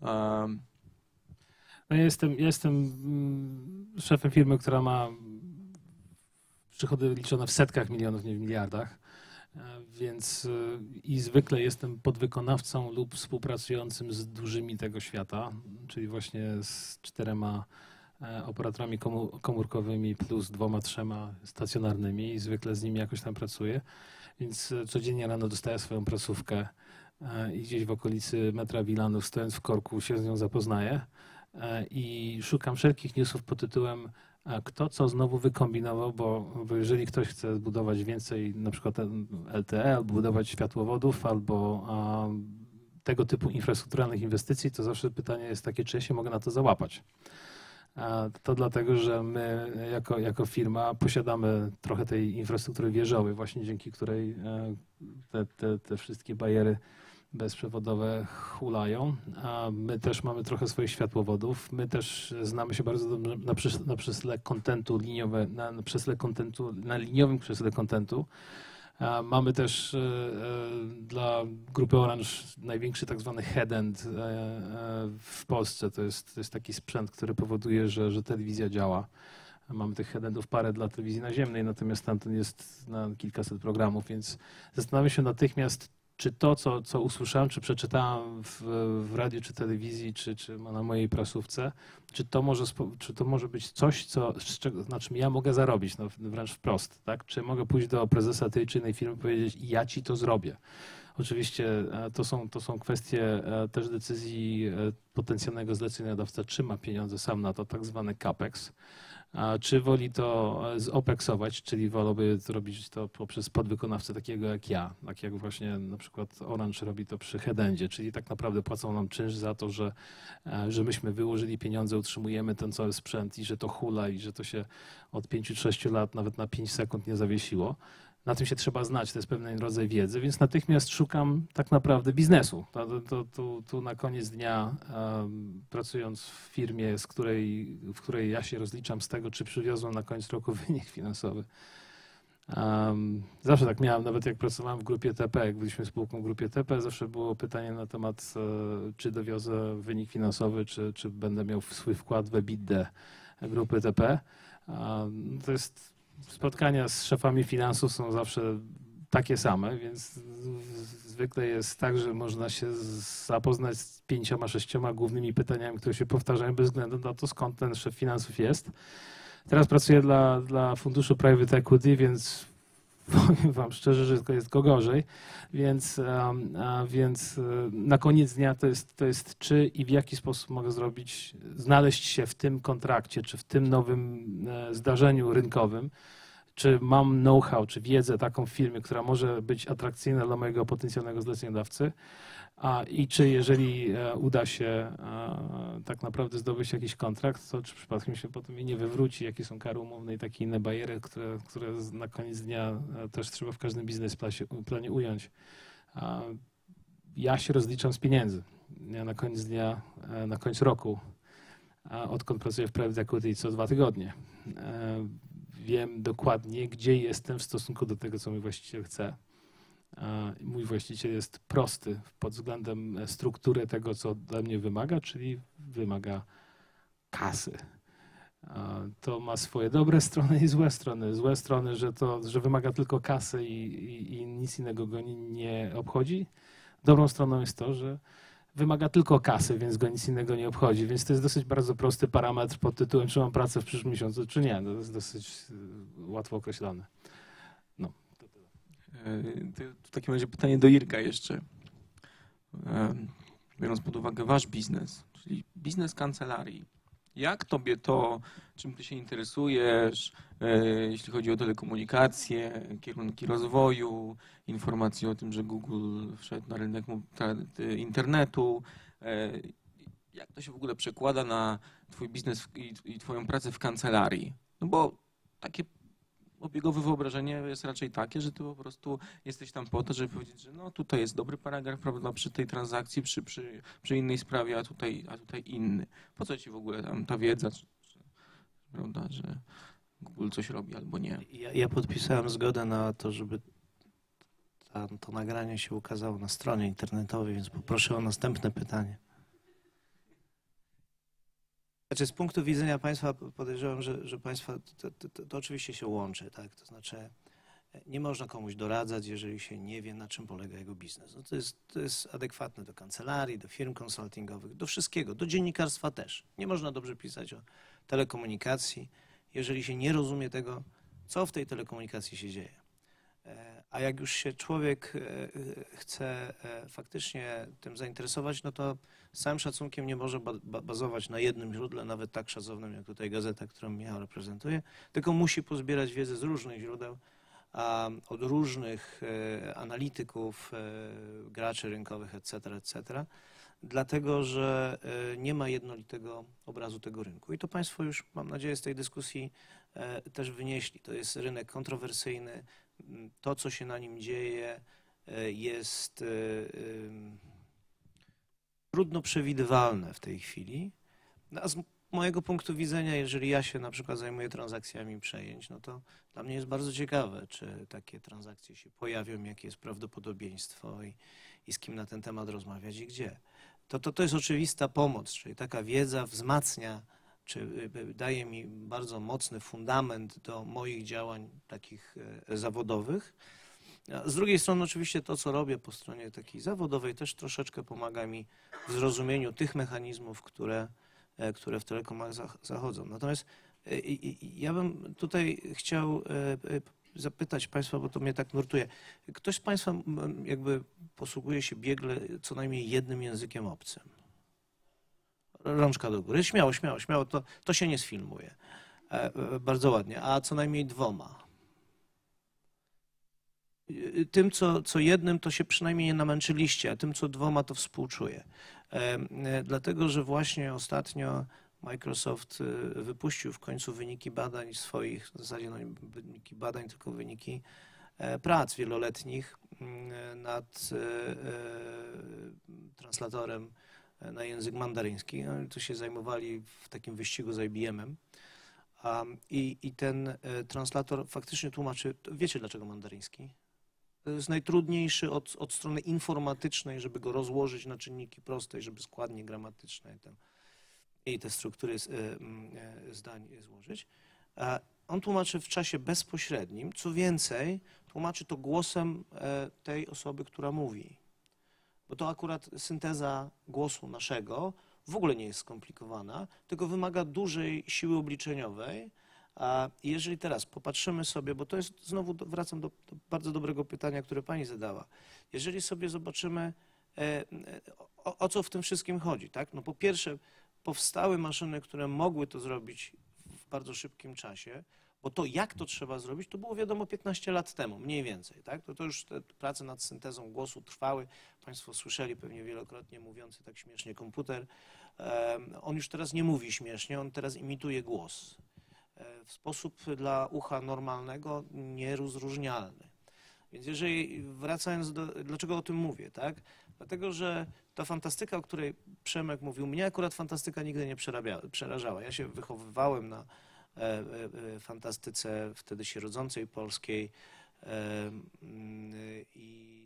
No ja jestem, ja jestem szefem firmy, która ma przychody liczone w setkach milionów, nie w miliardach, więc i zwykle jestem podwykonawcą lub współpracującym z dużymi tego świata, czyli właśnie z czterema operatorami komórkowymi plus dwoma, trzema stacjonarnymi i zwykle z nimi jakoś tam pracuję, więc codziennie rano dostaję swoją prasówkę i gdzieś w okolicy metra Wilanów, stojąc w korku, się z nią zapoznaję i szukam wszelkich newsów pod tytułem kto co znowu wykombinował, bo, bo jeżeli ktoś chce zbudować więcej na przykład L T E, albo budować światłowodów, albo a, tego typu infrastrukturalnych inwestycji, to zawsze pytanie jest takie, czy ja się mogę na to załapać. A to dlatego, że my jako, jako firma posiadamy trochę tej infrastruktury wieżowej, właśnie dzięki której te, te, te wszystkie bariery bezprzewodowe hulają, a my też mamy trochę swoich światłowodów. My też znamy się bardzo dobrze na, przys na przesle kontentu liniowe, na, na przesle kontentu, na liniowym przesle kontentu. A mamy też e, e, dla grupy Orange największy tak zwany head-end e, e, w Polsce. To jest, to jest taki sprzęt, który powoduje, że, że telewizja działa. Mamy tych head-endów parę dla telewizji naziemnej, natomiast tamten jest na kilkaset programów, więc zastanawiam się natychmiast, czy to, co, co usłyszałem, czy przeczytałem w, w radiu, czy telewizji, czy, czy na mojej prasówce, czy to może, spo- czy to może być coś, co, z czego, na czym ja mogę zarobić, no, wręcz wprost, tak? Czy mogę pójść do prezesa tej czy innej firmy i powiedzieć, ja ci to zrobię. Oczywiście e, to są, to są kwestie e, też decyzji e, potencjalnego zleceniodawcy, czy ma pieniądze sam na to, tak zwany capex, a czy woli to e, zopeksować, czyli wolałby zrobić to poprzez podwykonawcę takiego jak ja, tak jak właśnie na przykład Orange robi to przy Headendzie, czyli tak naprawdę płacą nam czynsz za to, że, e, że myśmy wyłożyli pieniądze, utrzymujemy ten cały sprzęt i że to hula i że to się od pięciu sześciu lat nawet na pięć sekund nie zawiesiło. Na tym się trzeba znać, to jest pewien rodzaj wiedzy, więc natychmiast szukam tak naprawdę biznesu. To, to, to, tu na koniec dnia, um, pracując w firmie, z której, w której ja się rozliczam z tego, czy przywiozłem na koniec roku wynik finansowy. Um, zawsze tak miałem, nawet jak pracowałem w grupie T P, jak byliśmy spółką w grupie T P, zawsze było pytanie na temat, e, czy dowiozę wynik finansowy, czy, czy będę miał swój wkład w EBITDA grupy T P. Um, to jest Spotkania z szefami finansów są zawsze takie same, więc zwykle jest tak, że można się zapoznać z pięcioma, sześcioma głównymi pytaniami, które się powtarzają bez względu na to, skąd ten szef finansów jest. Teraz pracuję dla, dla funduszu Private Equity, więc powiem wam szczerze, że jest go gorzej, więc, um, a więc na koniec dnia to jest, to jest czy i w jaki sposób mogę zrobić, znaleźć się w tym kontrakcie, czy w tym nowym e, zdarzeniu rynkowym, czy mam know-how, czy wiedzę taką w firmie, która może być atrakcyjna dla mojego potencjalnego zleceniodawcy, a i czy jeżeli e, uda się e, tak naprawdę zdobyć jakiś kontrakt, to czy przypadkiem się potem mi nie wywróci, jakie są kary umowne i takie inne bariery, które, które na koniec dnia e, też trzeba w każdym biznesplanie ująć. A ja się rozliczam z pieniędzy. Ja na koniec dnia, e, na koniec roku, a odkąd pracuję w Private Equity co dwa tygodnie, e, wiem dokładnie, gdzie jestem w stosunku do tego, co mój właściciel chce. Mój właściciel jest prosty pod względem struktury tego, co ode mnie wymaga, czyli wymaga kasy. To ma swoje dobre strony i złe strony. Złe strony, że to, że wymaga tylko kasy i, i, i nic innego go nie, nie obchodzi. Dobrą stroną jest to, że wymaga tylko kasy, więc go nic innego nie obchodzi. Więc to jest dosyć bardzo prosty parametr pod tytułem, czy mam pracę w przyszłym miesiącu, czy nie. To jest dosyć łatwo określone. No, to tyle. W takim razie pytanie do Irka jeszcze. Biorąc pod uwagę wasz biznes, czyli biznes kancelarii, jak tobie to, czym ty się interesujesz, jeśli chodzi o telekomunikacje, kierunki rozwoju, informacje o tym, że Google wszedł na rynek internetu, jak to się w ogóle przekłada na twój biznes i twoją pracę w kancelarii? No bo takie obiegowe wyobrażenie jest raczej takie, że ty po prostu jesteś tam po to, żeby powiedzieć, że no tutaj jest dobry paragraf, prawda, przy tej transakcji, przy, przy, przy innej sprawie, a tutaj, a tutaj inny. Po co ci w ogóle tam ta wiedza, czy, czy, prawda, że Google coś robi albo nie? Ja, ja podpisałem zgodę na to, żeby ta, to nagranie się ukazało na stronie internetowej, więc poproszę o następne pytanie. Znaczy z punktu widzenia państwa podejrzewam, że, że państwa to, to, to, to oczywiście się łączy, tak? To znaczy nie można komuś doradzać, jeżeli się nie wie, na czym polega jego biznes. No to jest, to jest adekwatne do kancelarii, do firm konsultingowych, do wszystkiego, do dziennikarstwa też. Nie można dobrze pisać o telekomunikacji, jeżeli się nie rozumie tego, co w tej telekomunikacji się dzieje. A jak już się człowiek chce faktycznie tym zainteresować, no to z całym szacunkiem nie może bazować na jednym źródle, nawet tak szacownym jak tutaj gazeta, którą Michał reprezentuje, tylko musi pozbierać wiedzę z różnych źródeł, od różnych analityków, graczy rynkowych, et cetera, et cetera, dlatego że nie ma jednolitego obrazu tego rynku. I to państwo już, mam nadzieję, z tej dyskusji też wynieśli. To jest rynek kontrowersyjny. To, co się na nim dzieje, jest trudno przewidywalne w tej chwili. A z mojego punktu widzenia, jeżeli ja się na przykład zajmuję transakcjami przejęć, no to dla mnie jest bardzo ciekawe, czy takie transakcje się pojawią, jakie jest prawdopodobieństwo i, i z kim na ten temat rozmawiać i gdzie. To, to, to jest oczywista pomoc, czyli taka wiedza wzmacnia, czy daje mi bardzo mocny fundament do moich działań takich zawodowych. A z drugiej strony oczywiście to, co robię po stronie takiej zawodowej, też troszeczkę pomaga mi w zrozumieniu tych mechanizmów, które, e, które w telekomach zach- zachodzą. Natomiast e, i- i- ja bym tutaj chciał e, e, zapytać Państwa, bo to mnie tak nurtuje. Ktoś z Państwa m, jakby posługuje się biegle co najmniej jednym językiem obcym? Rączka do góry. Śmiało, śmiało, śmiało. To, to się nie sfilmuje. E, e, bardzo ładnie. A co najmniej dwoma? E, Tym, co, co jednym, to się przynajmniej nie namęczyliście, a tym, co dwoma, to współczuję. E, e, Dlatego, że właśnie ostatnio Microsoft e, wypuścił w końcu wyniki badań swoich, w zasadzie no, nie wyniki badań, tylko wyniki e, prac wieloletnich mm, nad e, e, translatorem na język mandaryński. No, to się zajmowali w takim wyścigu z I B M-em. Um, i, I ten e, translator faktycznie tłumaczy, wiecie dlaczego mandaryński? To jest najtrudniejszy od, od strony informatycznej, żeby go rozłożyć na czynniki proste i żeby składnie gramatyczne i, ten, i te struktury z, e, e, zdań złożyć. A on tłumaczy w czasie bezpośrednim, co więcej, tłumaczy to głosem e, tej osoby, która mówi. Bo to akurat synteza głosu naszego w ogóle nie jest skomplikowana, tylko wymaga dużej siły obliczeniowej. A jeżeli teraz popatrzymy sobie, bo to jest, znowu do, wracam do, do bardzo dobrego pytania, które pani zadała. Jeżeli sobie zobaczymy, e, e, o, o co w tym wszystkim chodzi, tak? No po pierwsze, powstały maszyny, które mogły to zrobić w bardzo szybkim czasie, bo to, jak to trzeba zrobić, to było wiadomo piętnaście lat temu, mniej więcej, tak? To, to już te prace nad syntezą głosu trwały. Państwo słyszeli pewnie wielokrotnie mówiący tak śmiesznie komputer. Um, on już teraz nie mówi śmiesznie, on teraz imituje głos e, w sposób dla ucha normalnego nierozróżnialny. Więc jeżeli, wracając do, dlaczego o tym mówię, tak? Dlatego, że ta fantastyka, o której Przemek mówił, mnie akurat fantastyka nigdy nie przerabia, przerażała. Ja się wychowywałem na fantastyce wtedy się rodzącej polskiej i,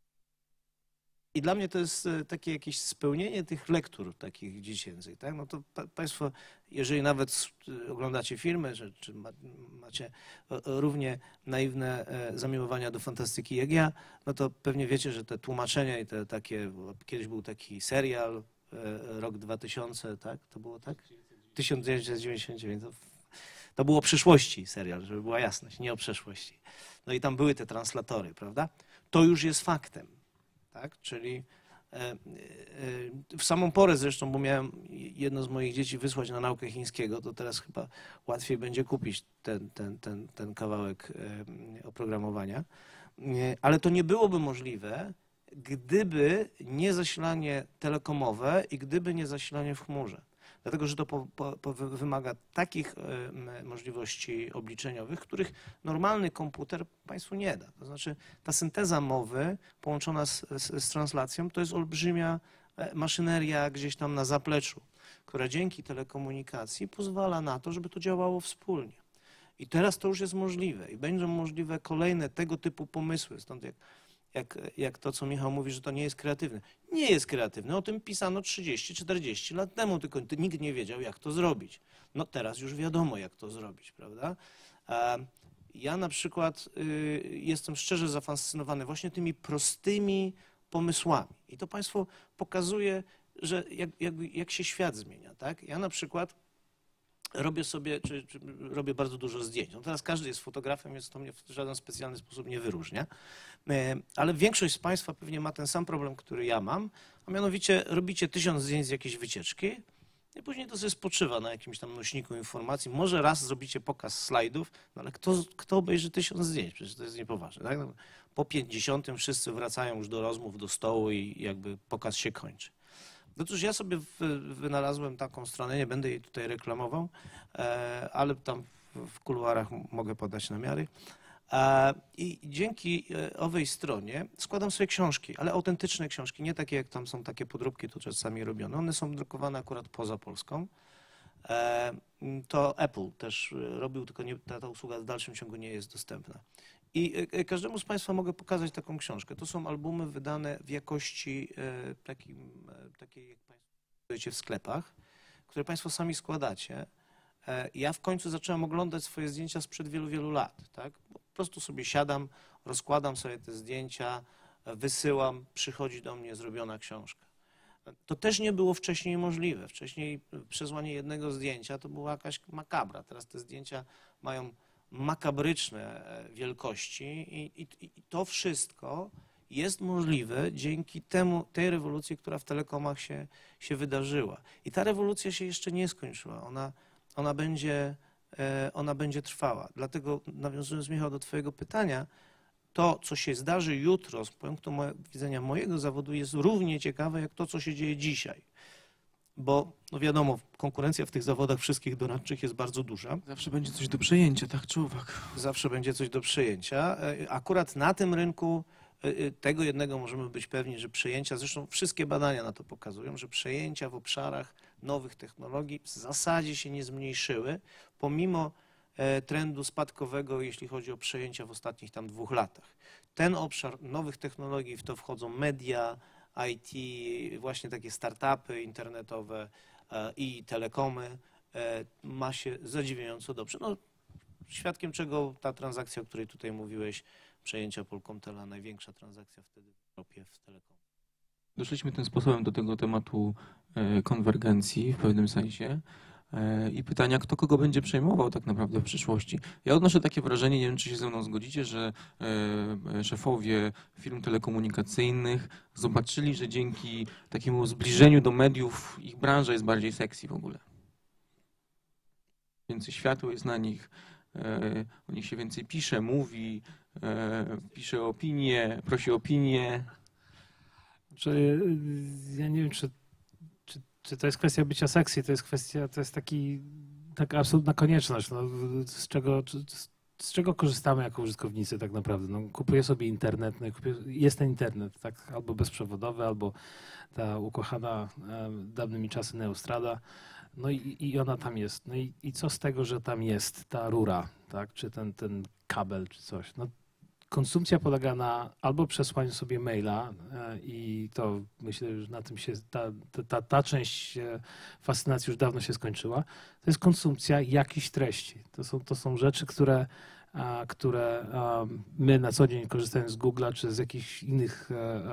i dla mnie to jest takie jakieś spełnienie tych lektur takich dziecięcych, tak? No to pa, Państwo, jeżeli nawet oglądacie filmy, że, czy ma, macie równie naiwne zamiłowania do fantastyki jak ja, no to pewnie wiecie, że te tłumaczenia i te takie, kiedyś był taki serial, rok dwa tysiące, tak? To było tak? tysiąc dziewięćset dziewięćdziesiąt dziewięć. To To było o przyszłości serial, żeby była jasność, nie o przeszłości. No i tam były te translatory, prawda? To już jest faktem, tak? Czyli e, e, w samą porę zresztą, bo miałem jedno z moich dzieci wysłać na naukę chińskiego, to teraz chyba łatwiej będzie kupić ten, ten, ten, ten kawałek e, oprogramowania. E, ale to nie byłoby możliwe, gdyby nie zasilanie telekomowe i gdyby nie zasilanie w chmurze. Dlatego, że to po, po, po wymaga takich e, możliwości obliczeniowych, których normalny komputer Państwu nie da. To znaczy ta synteza mowy połączona z, z, z translacją to jest olbrzymia maszyneria gdzieś tam na zapleczu, która dzięki telekomunikacji pozwala na to, żeby to działało wspólnie. I teraz to już jest możliwe i będą możliwe kolejne tego typu pomysły. Stąd jak Jak, jak to, co Michał mówi, że to nie jest kreatywne. Nie jest kreatywne. O tym pisano trzydzieści czterdzieści lat temu, tylko nikt nie wiedział, jak to zrobić. No teraz już wiadomo, jak to zrobić, prawda? Ja na przykład y, jestem szczerze zafascynowany właśnie tymi prostymi pomysłami. I to Państwu pokazuje, że jak, jak, jak się świat zmienia, tak? Ja na przykład robię sobie, czy, czy robię bardzo dużo zdjęć. No teraz każdy jest fotografem, więc to mnie w żaden specjalny sposób nie wyróżnia. Ale większość z Państwa pewnie ma ten sam problem, który ja mam, a mianowicie robicie tysiąc zdjęć z jakiejś wycieczki i później to sobie spoczywa na jakimś tam nośniku informacji. Może raz zrobicie pokaz slajdów, no ale kto, kto obejrzy tysiąc zdjęć? Przecież to jest niepoważne. Tak? No, po pięćdziesiątym wszyscy wracają już do rozmów, do stołu i jakby pokaz się kończy. No cóż, ja sobie wynalazłem taką stronę, nie będę jej tutaj reklamował, ale tam w kuluarach mogę podać namiary. I dzięki owej stronie składam sobie książki, ale autentyczne książki, nie takie jak tam są takie podróbki, to czasami robione. One są drukowane akurat poza Polską. To Apple też robił, tylko nie, ta, ta usługa w dalszym ciągu nie jest dostępna. I każdemu z Państwa mogę pokazać taką książkę. To są albumy wydane w jakości takim, takiej, jak Państwo wiecie, w sklepach, które Państwo sami składacie. e, ja w końcu zacząłem oglądać swoje zdjęcia sprzed wielu, wielu lat, tak? Po prostu sobie siadam, rozkładam sobie te zdjęcia, wysyłam, przychodzi do mnie zrobiona książka. To też nie było wcześniej możliwe. Wcześniej przesłanie jednego zdjęcia to była jakaś makabra. Teraz te zdjęcia mają makabryczne wielkości i, i, i to wszystko jest możliwe dzięki temu, tej rewolucji, która w telekomach się, się wydarzyła. I ta rewolucja się jeszcze nie skończyła. Ona, ona, będzie, ona będzie trwała. Dlatego, nawiązując, Michał, do twojego pytania, to, co się zdarzy jutro z punktu widzenia mojego zawodu, jest równie ciekawe, jak to, co się dzieje dzisiaj. Bo, no wiadomo, konkurencja w tych zawodach wszystkich doradczych jest bardzo duża. Zawsze będzie coś do przejęcia, tak czy owak. Zawsze będzie coś do przejęcia. Akurat na tym rynku tego jednego możemy być pewni, że przejęcia, zresztą wszystkie badania na to pokazują, że przejęcia w obszarach nowych technologii w zasadzie się nie zmniejszyły, pomimo trendu spadkowego, jeśli chodzi o przejęcia w ostatnich tam dwóch latach. Ten obszar nowych technologii, w to wchodzą media, I T, właśnie takie startupy internetowe i telekomy, ma się zadziwiająco dobrze. No, świadkiem czego ta transakcja, o której tutaj mówiłeś, przejęcia Polkomtela, największa transakcja wtedy w Europie w telekomie. Doszliśmy tym sposobem do tego tematu konwergencji w pewnym sensie. I pytania, kto kogo będzie przejmował tak naprawdę w przyszłości. Ja odnoszę takie wrażenie, nie wiem, czy się ze mną zgodzicie, że szefowie firm telekomunikacyjnych zobaczyli, że dzięki takiemu zbliżeniu do mediów ich branża jest bardziej sexy w ogóle. Więcej światła jest na nich, o nich się więcej pisze, mówi, pisze opinie, prosi o opinię. Czy, ja nie wiem, czy Czy to jest kwestia bycia sexy, to jest kwestia, to jest taki, taka absolutna konieczność, no, z, czego, z, z czego korzystamy jako użytkownicy tak naprawdę. No, kupuję sobie internet, no, kupuję, jest ten internet, tak, albo bezprzewodowy, albo ta ukochana e, dawnymi czasy Neostrada, no i, i ona tam jest. No i, i co z tego, że tam jest ta rura, tak, czy ten, ten kabel, czy coś. No, konsumpcja polega na albo przesłaniu sobie maila i to myślę, że na tym się ta, ta, ta część fascynacji już dawno się skończyła. To jest konsumpcja jakichś treści. To są, to są rzeczy, które, które my na co dzień korzystając z Google'a czy z jakichś innych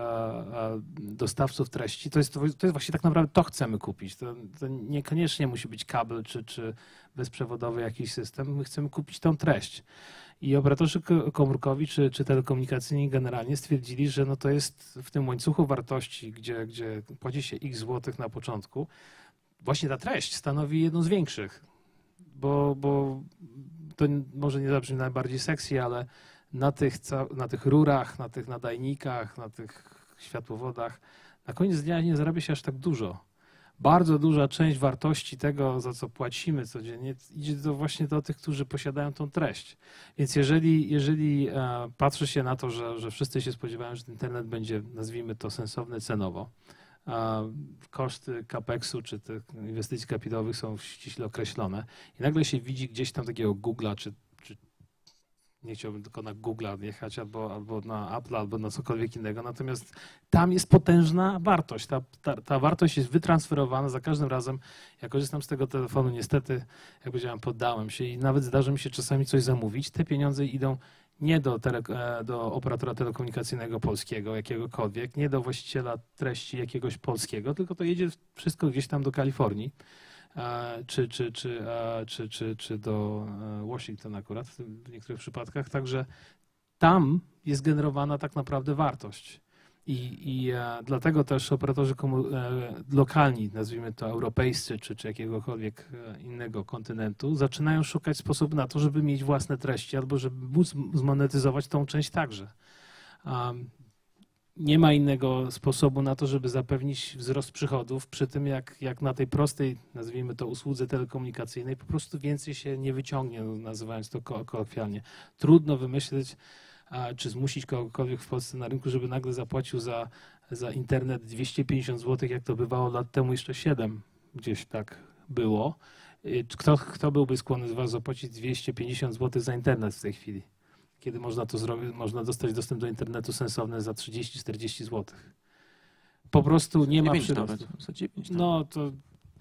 dostawców treści. To jest, to jest właśnie tak naprawdę to chcemy kupić. To, to niekoniecznie musi być kabel czy, czy bezprzewodowy jakiś system. My chcemy kupić tą treść. I operatorzy komórkowi czy, czy telekomunikacyjni generalnie stwierdzili, że no to jest w tym łańcuchu wartości, gdzie, gdzie płaci się x złotych na początku, właśnie ta treść stanowi jedną z większych, bo, bo to może nie zabrzmi najbardziej sexy, ale na tych, na tych rurach, na tych nadajnikach, na tych światłowodach na koniec dnia nie zarabia się aż tak dużo. Bardzo duża część wartości tego, za co płacimy codziennie, idzie do właśnie do tych, którzy posiadają tą treść. Więc jeżeli, jeżeli e, patrzy się na to, że, że wszyscy się spodziewają, że internet będzie, nazwijmy to, sensowny cenowo, a koszty kapeksu czy tych inwestycji kapitałowych są ściśle określone i nagle się widzi gdzieś tam takiego Google'a czy, czy nie chciałbym tylko na Google'a jechać, albo, albo na Apple, albo na cokolwiek innego. Natomiast tam jest potężna wartość. Ta, ta, ta wartość jest wytransferowana za każdym razem. Ja korzystam z tego telefonu, niestety, jak powiedziałem, poddałem się i nawet zdarza mi się czasami coś zamówić. Te pieniądze idą nie do, tele, do operatora telekomunikacyjnego polskiego, jakiegokolwiek, nie do właściciela treści jakiegoś polskiego, tylko to jedzie wszystko gdzieś tam do Kalifornii. Czy, czy, czy, czy, czy, czy do Washington akurat w niektórych przypadkach. Także tam jest generowana tak naprawdę wartość. I, i dlatego też operatorzy lokalni, nazwijmy to europejscy, czy, czy jakiegokolwiek innego kontynentu, zaczynają szukać sposobu na to, żeby mieć własne treści albo żeby móc zmonetyzować tą część także. Um, Nie ma innego sposobu na to, żeby zapewnić wzrost przychodów, przy tym jak, jak na tej prostej, nazwijmy to, usłudze telekomunikacyjnej po prostu więcej się nie wyciągnie, nazywając to kolokwialnie. Trudno wymyśleć, a, czy zmusić kogokolwiek w Polsce na rynku, żeby nagle zapłacił za, za internet dwieście pięćdziesiąt złotych, jak to bywało lat temu jeszcze siedem, gdzieś tak było. Kto, kto byłby skłonny z was zapłacić dwieście pięćdziesiąt złotych za internet w tej chwili? Kiedy można to zrobić, można dostać dostęp do internetu sensowny za trzydzieści czterdzieści złotych. Po prostu nie ma przyrostu. Nawet, za dziewięć no to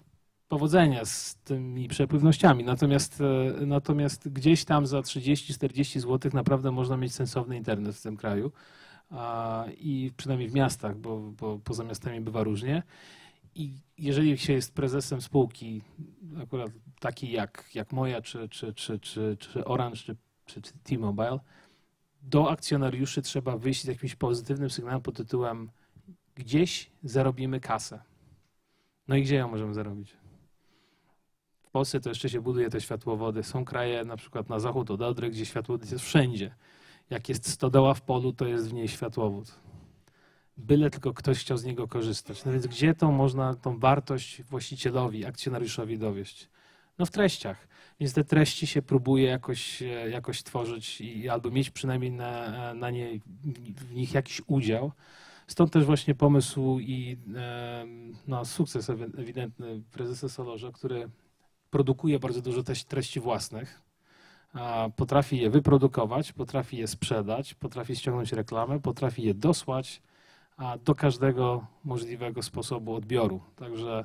powodzenia z tymi przepływnościami. Natomiast, e, natomiast gdzieś tam za trzydzieści czterdzieści złotych naprawdę można mieć sensowny internet w tym kraju. A, i przynajmniej w miastach, bo, bo poza miastami bywa różnie. I jeżeli się jest prezesem spółki, akurat takiej jak, jak moja, czy, czy, czy, czy, czy Orange, czy, czy, czy T-Mobile, do akcjonariuszy trzeba wyjść z jakimś pozytywnym sygnałem pod tytułem gdzieś zarobimy kasę. No i gdzie ją możemy zarobić? W Polsce to jeszcze się buduje te światłowody. Są kraje, na przykład na zachód od Odry, gdzie światłowód jest wszędzie. Jak jest stodoła w polu, to jest w niej światłowód. Byle tylko ktoś chciał z niego korzystać. No więc gdzie to można tą wartość właścicielowi, akcjonariuszowi dowieść? No w treściach. Więc te treści się próbuje jakoś, jakoś tworzyć i albo mieć przynajmniej na, na nie, w nich jakiś udział. Stąd też właśnie pomysł i no, sukces ewidentny prezesa Solorza, który produkuje bardzo dużo treści własnych. Potrafi je wyprodukować, potrafi je sprzedać, potrafi ściągnąć reklamę, potrafi je dosłać do każdego możliwego sposobu odbioru. Także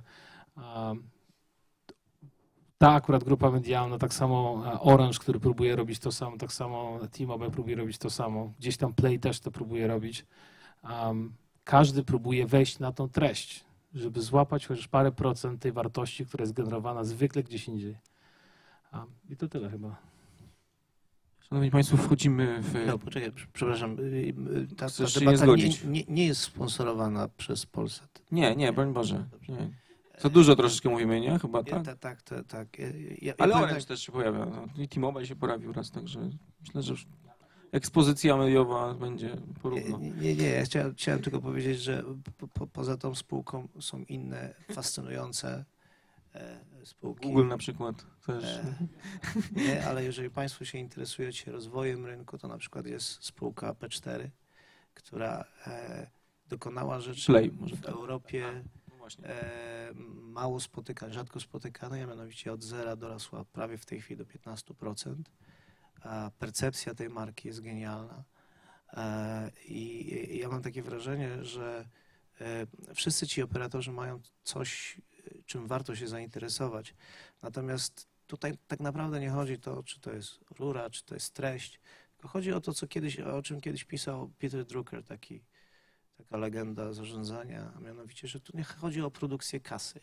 ta akurat grupa medialna, tak samo Orange, który próbuje robić to samo, tak samo T-Mobile próbuje robić to samo, gdzieś tam Play też to próbuje robić. Każdy próbuje wejść na tą treść, żeby złapać chociaż parę procent tej wartości, która jest generowana zwykle gdzieś indziej. I to tyle chyba. Szanowni Państwo, wchodzimy w... No, poczekaj, przepraszam. Ta, ta Chcesz się debata nie zgodzić? nie, nie, nie jest sponsorowana przez Polsat. Nie, nie, broń Boże. Nie. Za dużo troszeczkę mówimy, nie? Chyba Ja, tak? tak, tak, tak, tak. Ja, ja, Ale ja Orange tak, też się pojawia. No. I T-Mobile się pojawił raz, także myślę, że ekspozycja mediowa będzie porówno. Nie, nie, nie. Ja chciałem, chciałem tylko powiedzieć, że po, po, poza tą spółką są inne fascynujące e, spółki. Google na przykład też. E, nie, ale jeżeli Państwo się interesujecie rozwojem rynku, to na przykład jest spółka P cztery, która e, dokonała rzeczy Play, może w tak. Europie No właśnie. e, mało spotykanej, rzadko spotykanej, a mianowicie od zera dorosła prawie w tej chwili do piętnastu procent. A percepcja tej marki jest genialna. E, I i ja mam takie wrażenie, że e, wszyscy ci operatorzy mają coś, czym warto się zainteresować. Natomiast tutaj tak naprawdę nie chodzi o to, czy to jest rura, czy to jest treść, tylko chodzi o to, co kiedyś, o czym kiedyś pisał Peter Drucker, taki, taka legenda zarządzania, a mianowicie, że tu nie chodzi o produkcję kasy.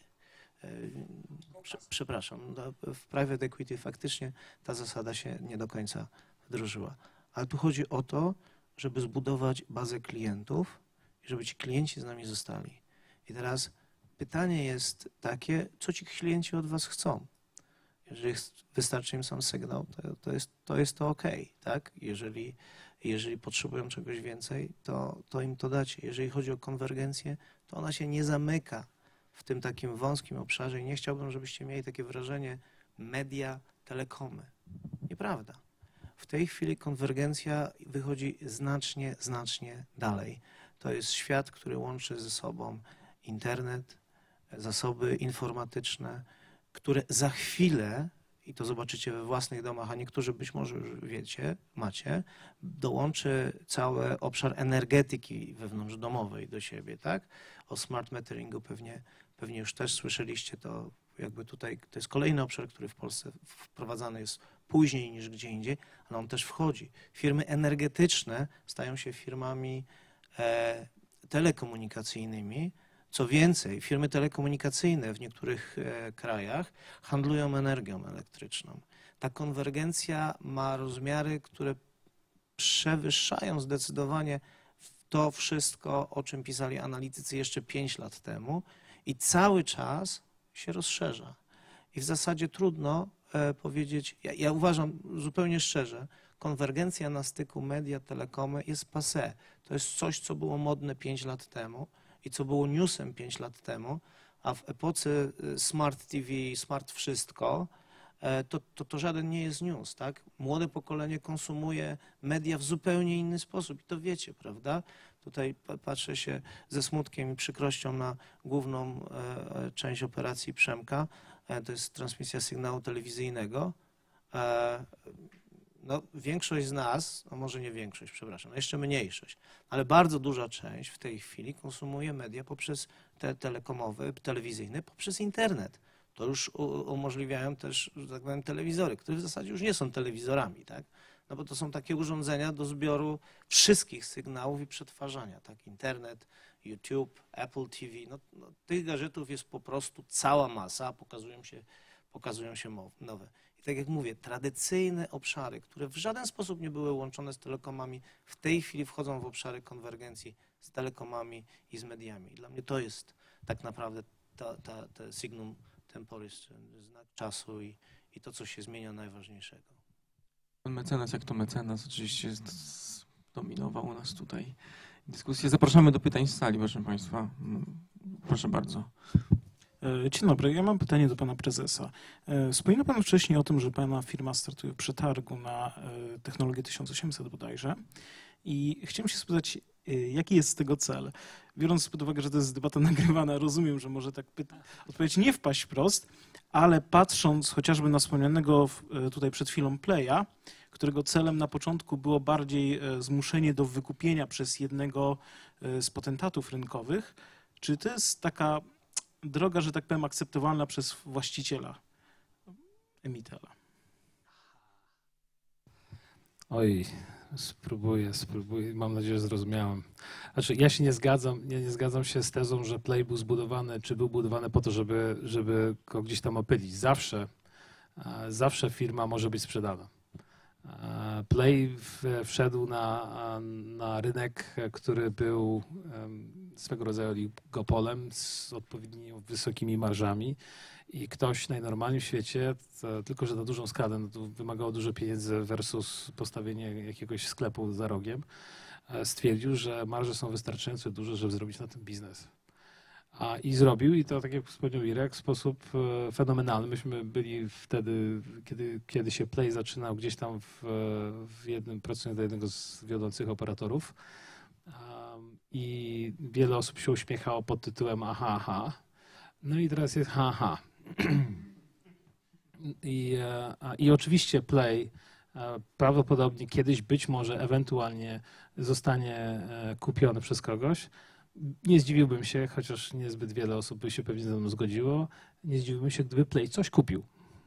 Prze, przepraszam, w private equity faktycznie ta zasada się nie do końca wdrożyła. Ale tu chodzi o to, żeby zbudować bazę klientów i żeby ci klienci z nami zostali. I teraz pytanie jest takie, co ci klienci od was chcą? Jeżeli wystarczy im sam sygnał, to, to, jest, to jest to ok, tak? Jeżeli, jeżeli potrzebują czegoś więcej, to, to im to dacie. Jeżeli chodzi o konwergencję, to ona się nie zamyka w tym takim wąskim obszarze i nie chciałbym, żebyście mieli takie wrażenie media, telekomy. Nieprawda. W tej chwili konwergencja wychodzi znacznie, znacznie dalej. To jest świat, który łączy ze sobą internet, zasoby informatyczne, które za chwilę, i to zobaczycie we własnych domach, a niektórzy być może już wiecie, macie, dołączy cały obszar energetyki wewnątrzdomowej do siebie, tak? O smart meteringu pewnie, pewnie już też słyszeliście, to jakby tutaj, to jest kolejny obszar, który w Polsce wprowadzany jest później niż gdzie indziej, ale on też wchodzi. Firmy energetyczne stają się firmami e, telekomunikacyjnymi. Co więcej, firmy telekomunikacyjne w niektórych e, krajach handlują energią elektryczną. Ta konwergencja ma rozmiary, które przewyższają zdecydowanie to wszystko, o czym pisali analitycy jeszcze pięć lat temu i cały czas się rozszerza. I w zasadzie trudno e, powiedzieć, ja, ja uważam zupełnie szczerze, konwergencja na styku media, telekomy jest passé. To jest coś, co było modne pięć lat temu i co było newsem pięć lat temu, a w epoce smart T V, smart wszystko, to, to, to żaden nie jest news, tak? Młode pokolenie konsumuje media w zupełnie inny sposób i to wiecie, prawda? Tutaj patrzę się ze smutkiem i przykrością na główną e, część operacji Przemka, e, to jest transmisja sygnału telewizyjnego. E, no, większość z nas, a może nie większość, przepraszam, no jeszcze mniejszość, ale bardzo duża część w tej chwili konsumuje media poprzez te telekomowe, telewizyjne, poprzez internet. to już u, umożliwiają też, że tak powiem, telewizory, które w zasadzie już nie są telewizorami, tak? No bo to są takie urządzenia do zbioru wszystkich sygnałów i przetwarzania, tak? Internet, YouTube, Apple T V, no, no, tych gadżetów jest po prostu cała masa, a pokazują się, pokazują się nowe. I tak jak mówię, tradycyjne obszary, które w żaden sposób nie były łączone z telekomami, w tej chwili wchodzą w obszary konwergencji z telekomami i z mediami. I dla mnie to jest tak naprawdę ta, ta, ta signum temporis, znak czasu i, i to, co się zmienia najważniejszego. Pan mecenas, jak to mecenas, oczywiście zdominował u nas tutaj dyskusję. Zapraszamy do pytań z sali, proszę Państwa. Proszę bardzo. Dzień dobry, ja mam pytanie do pana prezesa. Wspominał pan wcześniej o tym, że pana firma startuje w przetargu na technologię tysiąc osiemset bodajże i chciałem się spytać, jaki jest z tego cel? Biorąc pod uwagę, że to jest debata nagrywana, rozumiem, że może tak pyta, odpowiedź nie wpaść wprost, ale patrząc chociażby na wspomnianego tutaj przed chwilą Playa, którego celem na początku było bardziej zmuszenie do wykupienia przez jednego z potentatów rynkowych, czy to jest taka droga, że tak powiem, akceptowalna przez właściciela Emitela? Oj, spróbuję, spróbuję. Mam nadzieję, że zrozumiałem. Znaczy, ja się nie zgadzam, ja nie zgadzam się z tezą, że Play był zbudowany, czy był budowany po to, żeby, żeby go gdzieś tam opylić. Zawsze, zawsze firma może być sprzedana. Play wszedł na, na rynek, który był swego rodzaju oligopolem z odpowiednio wysokimi marżami i ktoś najnormalniej w świecie, to, tylko że na dużą skalę, no to wymagało dużo pieniędzy versus postawienie jakiegoś sklepu za rogiem, stwierdził, że marże są wystarczająco duże, żeby zrobić na tym biznes. A, I zrobił, i to, tak jak wspomniał Irek, w sposób e, fenomenalny. Myśmy byli wtedy, kiedy, kiedy się Play zaczynał gdzieś tam w, w jednym, pracując dla jednego z wiodących operatorów. Um, I wiele osób się uśmiechało pod tytułem aha, aha. No i teraz jest ha, ha. I, e, I oczywiście Play e, prawdopodobnie kiedyś, być może, ewentualnie zostanie e, kupiony przez kogoś. Nie zdziwiłbym się, chociaż niezbyt wiele osób by się pewnie ze mną zgodziło, nie zdziwiłbym się, gdyby Play coś kupił.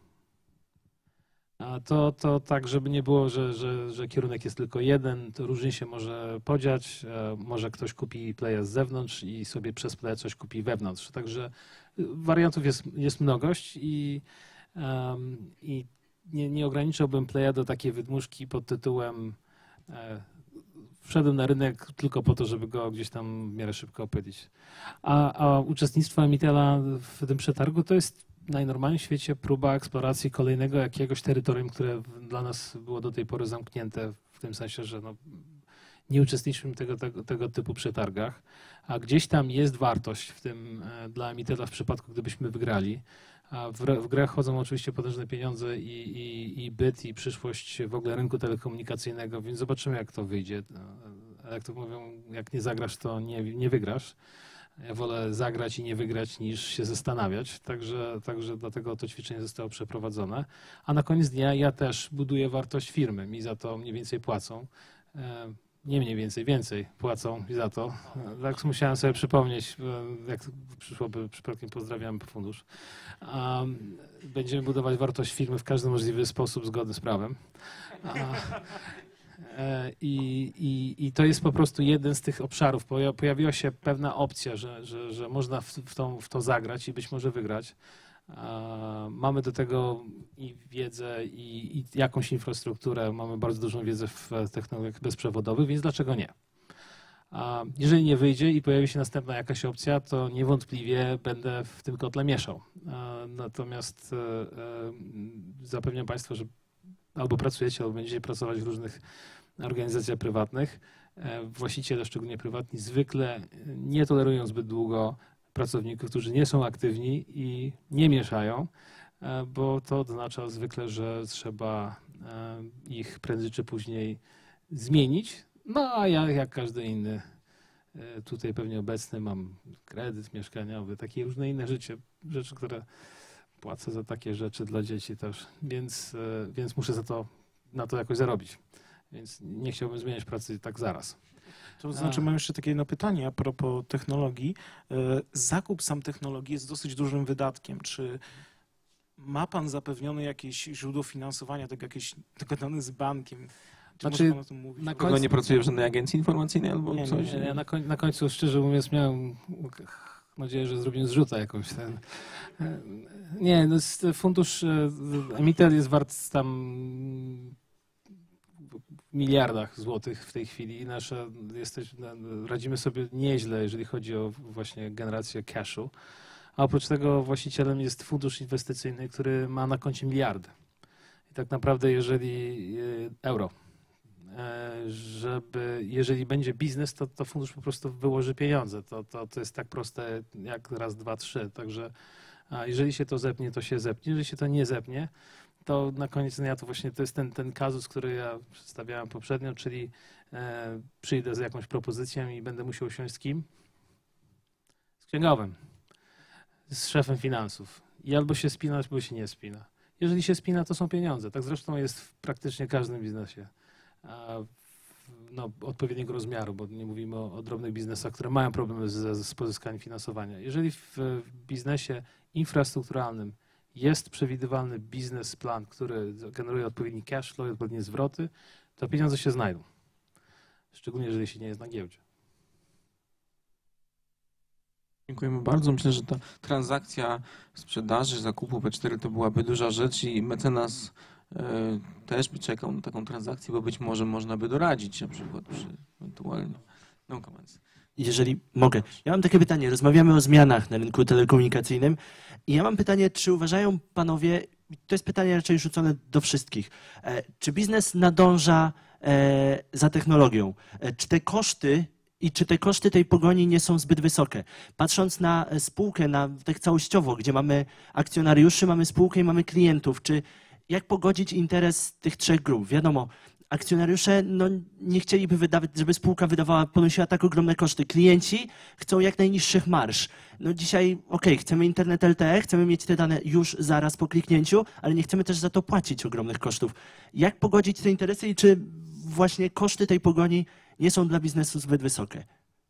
A to, to tak, żeby nie było, że, że, że kierunek jest tylko jeden, to różnie się może podziać. Może ktoś kupi Playa z zewnątrz i sobie przez Playa coś kupi wewnątrz. Także wariantów jest, jest mnogość i, um, i nie, nie ograniczałbym Playa do takiej wydmuszki pod tytułem e, wszedłem na rynek tylko po to, żeby go gdzieś tam w miarę szybko opylić. A, a uczestnictwo Emitela w tym przetargu to jest najnormalniej w świecie próba eksploracji kolejnego jakiegoś terytorium, które dla nas było do tej pory zamknięte, w tym sensie, że no, nie uczestniczymy w tego, tego, tego typu przetargach, a gdzieś tam jest wartość w tym e, dla Emitela w przypadku, gdybyśmy wygrali. A w, w grę chodzą oczywiście potężne pieniądze i, i, i byt, i przyszłość w ogóle rynku telekomunikacyjnego, więc zobaczymy, jak to wyjdzie. Jak to mówią, jak nie zagrasz, to nie, nie wygrasz. Ja wolę zagrać i nie wygrać, niż się zastanawiać, także, także dlatego to ćwiczenie zostało przeprowadzone. A na koniec dnia ja też buduję wartość firmy, mi za to mniej więcej płacą. Nie mniej więcej, więcej płacą mi za to. Tak musiałem sobie przypomnieć, jak przyszłoby przypadkiem, pozdrawiam fundusz. Będziemy budować wartość firmy w każdy możliwy sposób zgodny z prawem. I, i, I to jest po prostu jeden z tych obszarów. Pojawiła się pewna opcja, że, że, że można w, w, tą, w to zagrać i być może wygrać. Mamy do tego i wiedzę, i, i jakąś infrastrukturę. Mamy bardzo dużą wiedzę w technologiach bezprzewodowych, więc dlaczego nie? Jeżeli nie wyjdzie i pojawi się następna jakaś opcja, to niewątpliwie będę w tym kotle mieszał. Natomiast zapewniam Państwa, że albo pracujecie, albo będziecie pracować w różnych organizacjach prywatnych. Właściciele, szczególnie prywatni, zwykle nie tolerują zbyt długo pracowników, którzy nie są aktywni i nie mieszają, bo to oznacza zwykle, że trzeba ich prędzej czy później zmienić. No a ja, jak każdy inny tutaj pewnie obecny, mam kredyt mieszkaniowy, takie różne inne życie, rzeczy, które płacę za takie rzeczy dla dzieci też, więc, więc muszę za to, na to jakoś zarobić. Więc nie chciałbym zmieniać pracy tak zaraz. To znaczy, mam jeszcze takie jedno pytanie a propos technologii. Zakup sam technologii jest dosyć dużym wydatkiem. Czy ma pan zapewnione jakieś źródło finansowania, tak jakieś dogadane z bankiem? Czy Znaczy, może pan o tym mówić? na W ogóle nie pracuje w żadnej agencji informacyjnej albo Nie, nie, coś? Ja na, koń, na końcu, szczerze mówiąc, miałem nadzieję, że zrobimy zrzuta jakąś. Ten. Nie, no, jest fundusz e, Emitel jest wart tam w miliardach złotych w tej chwili i nasze jesteś, radzimy sobie nieźle, jeżeli chodzi o właśnie generację cashu. A oprócz tego właścicielem jest fundusz inwestycyjny, który ma na koncie miliardy. I tak naprawdę, jeżeli e, euro, e, żeby, jeżeli będzie biznes, to, to fundusz po prostu wyłoży pieniądze. To, to, to jest tak proste jak raz, dwa, trzy. Także a jeżeli się to zepnie, to się zepnie. Jeżeli się to nie zepnie, to na koniec dnia to właśnie to jest ten, ten kazus, który ja przedstawiałem poprzednio, czyli e, przyjdę z jakąś propozycją i będę musiał usiąść z kim? Z księgowym, z szefem finansów. I albo się spina, albo się nie spina. Jeżeli się spina, to są pieniądze. Tak zresztą jest w praktycznie każdym biznesie. A no, odpowiedniego rozmiaru, bo nie mówimy o, o drobnych biznesach, które mają problemy z, z pozyskaniem finansowania. Jeżeli w, w biznesie infrastrukturalnym jest przewidywalny biznesplan, który generuje odpowiedni cash flow, odpowiednie zwroty, to pieniądze się znajdą. Szczególnie jeżeli się nie jest na giełdzie. Dziękujemy bardzo. Myślę, że ta transakcja sprzedaży, zakupu P cztery to byłaby duża rzecz i mecenas e, też by czekał na taką transakcję, bo być może można by doradzić na przykład przy ewentualnie. No comments. Jeżeli mogę. Ja mam takie pytanie. Rozmawiamy o zmianach na rynku telekomunikacyjnym i ja mam pytanie, czy uważają panowie, to jest pytanie raczej rzucone do wszystkich, e, czy biznes nadąża e, za technologią? E, czy te koszty i czy te koszty tej pogoni nie są zbyt wysokie? Patrząc na spółkę, na tak całościowo, gdzie mamy akcjonariuszy, mamy spółkę i mamy klientów, czy jak pogodzić interes tych trzech grup? Wiadomo, akcjonariusze no, nie chcieliby wydawać, żeby spółka wydawała, ponosiła tak ogromne koszty. Klienci chcą jak najniższych marż. No dzisiaj, okej, okay, chcemy internet L T E, chcemy mieć te dane już zaraz po kliknięciu, ale nie chcemy też za to płacić ogromnych kosztów. Jak pogodzić te interesy i czy właśnie koszty tej pogoni nie są dla biznesu zbyt wysokie?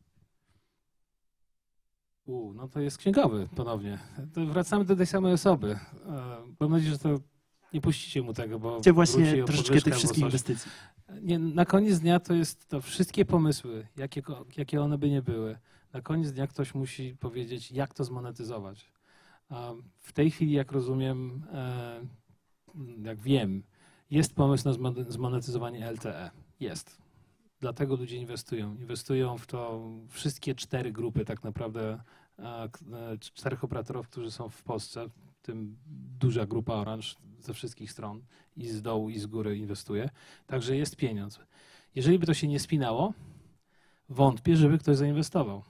U, no to jest księgowy ponownie. To wracamy do tej samej osoby. E, Mam nadzieję, że to nie puścicie mu tego, bo Gdzie właśnie wróci o troszeczkę podwyżkę tych albo wszystkich coś. inwestycji. Nie, na koniec dnia to jest to wszystkie pomysły, jakie, jakie one by nie były. Na koniec dnia ktoś musi powiedzieć, jak to zmonetyzować. A w tej chwili, jak rozumiem, e, jak wiem, jest pomysł na zmon- zmonetyzowanie L T E. Jest. Dlatego ludzie inwestują. Inwestują w to wszystkie cztery grupy tak naprawdę, e, k- e, czterech operatorów, którzy są w Polsce, w tym duża grupa Orange ze wszystkich stron i z dołu i z góry inwestuje. Także jest pieniądz. Jeżeli by to się nie spinało, wątpię, żeby ktoś zainwestował.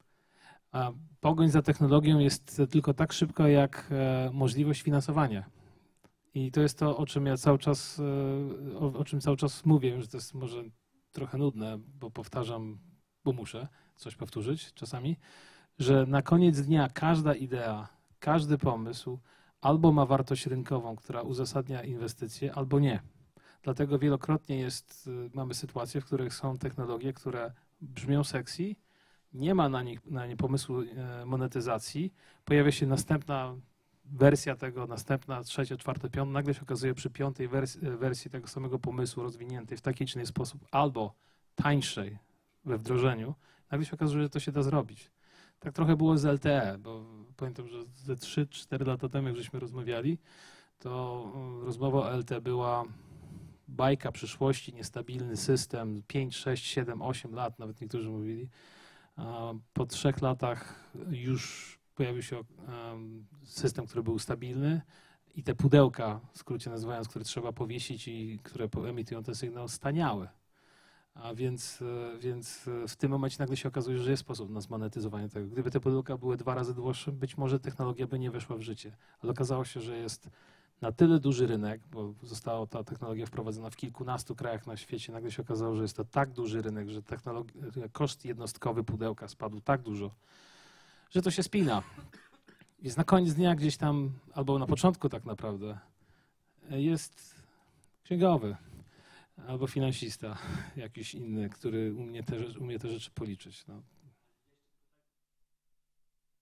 A pogoń za technologią jest tylko tak szybko, jak e, możliwość finansowania. I to jest to, o czym ja cały czas, e, o, o czym cały czas mówię. Wiem, że to jest może trochę nudne, bo powtarzam, bo muszę coś powtórzyć czasami, że na koniec dnia każda idea, każdy pomysł albo ma wartość rynkową, która uzasadnia inwestycje, albo nie. Dlatego wielokrotnie jest, mamy sytuacje, w których są technologie, które brzmią sexy, nie ma na nich na nie pomysłu monetyzacji, pojawia się następna wersja tego, następna, trzecia, czwarta, piąta, nagle się okazuje przy piątej wersji, wersji tego samego pomysłu rozwiniętej w taki czy inny sposób, albo tańszej we wdrożeniu, nagle się okazuje, że to się da zrobić. Tak trochę było z L T E, bo pamiętam, że ze trzy cztery lata temu, jak żeśmy rozmawiali, to rozmowa o L T E była bajka przyszłości, niestabilny system, pięć, sześć, siedem, osiem lat, nawet niektórzy mówili. Po trzech latach już pojawił się system, który był stabilny i te pudełka, w skrócie nazywając, które trzeba powiesić i które emitują ten sygnał, staniały. A więc, więc w tym momencie nagle się okazuje, że jest sposób na zmonetyzowanie tego. Gdyby te pudełka były dwa razy droższe, być może technologia by nie weszła w życie. Ale okazało się, że jest na tyle duży rynek, bo została ta technologia wprowadzona w kilkunastu krajach na świecie, nagle się okazało, że jest to tak duży rynek, że koszt jednostkowy pudełka spadł tak dużo, że to się spina. Więc na koniec dnia gdzieś tam, albo na początku tak naprawdę, jest księgowy albo finansista jakiś inny, który umie te, umie te rzeczy policzyć. No.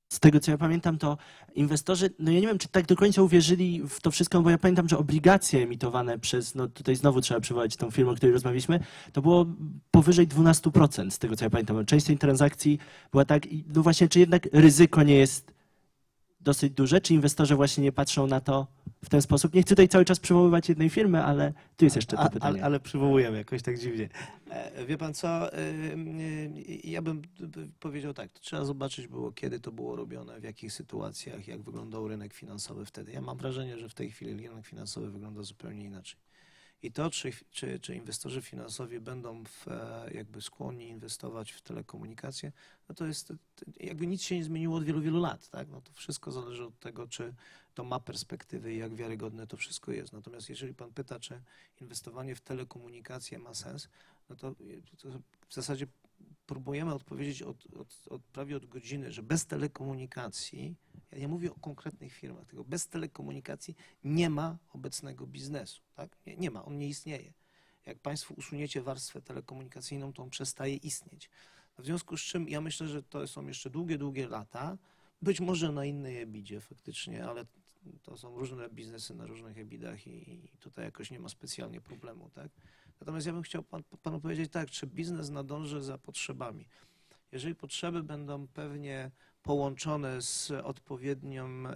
z tego co ja pamiętam, to inwestorzy, no ja nie wiem, czy tak do końca uwierzyli w to wszystko, bo ja pamiętam, że obligacje emitowane przez, no tutaj znowu trzeba przywołać tą firmę, o której rozmawialiśmy, to było powyżej dwanaście procent z tego co ja pamiętam. Część tej transakcji była tak, i no właśnie, czy jednak ryzyko nie jest dosyć duże, czy inwestorzy właśnie nie patrzą na to w ten sposób? Nie chcę tutaj cały czas przywoływać jednej firmy, ale tu jest jeszcze to A, pytanie. ale, ale przywołujemy jakoś tak dziwnie. E, Wie pan co, e, e, ja bym powiedział tak, to trzeba zobaczyć było, kiedy to było robione, w jakich sytuacjach, jak wyglądał rynek finansowy wtedy. Ja mam wrażenie, że w tej chwili rynek finansowy wygląda zupełnie inaczej. I to, czy, czy, czy inwestorzy finansowi będą w, jakby skłonni inwestować w telekomunikacje, no to jest, jakby nic się nie zmieniło od wielu, wielu lat, tak? No to wszystko zależy od tego, czy to ma perspektywy i jak wiarygodne to wszystko jest. Natomiast jeżeli pan pyta, czy inwestowanie w telekomunikacje ma sens, no to, to w zasadzie próbujemy odpowiedzieć od, od, od prawie od godziny, że bez telekomunikacji, ja nie mówię o konkretnych firmach, tylko bez telekomunikacji nie ma obecnego biznesu. Tak? Nie, nie ma, on nie istnieje. Jak państwo usuniecie warstwę telekomunikacyjną, to on przestaje istnieć. W związku z czym ja myślę, że to są jeszcze długie, długie lata, być może na innej ebidzie faktycznie, ale to są różne biznesy na różnych ebidach i, i tutaj jakoś nie ma specjalnie problemu. Tak? Natomiast ja bym chciał pan, panu powiedzieć tak, czy biznes nadąży za potrzebami. Jeżeli potrzeby będą pewnie połączone z odpowiednią e,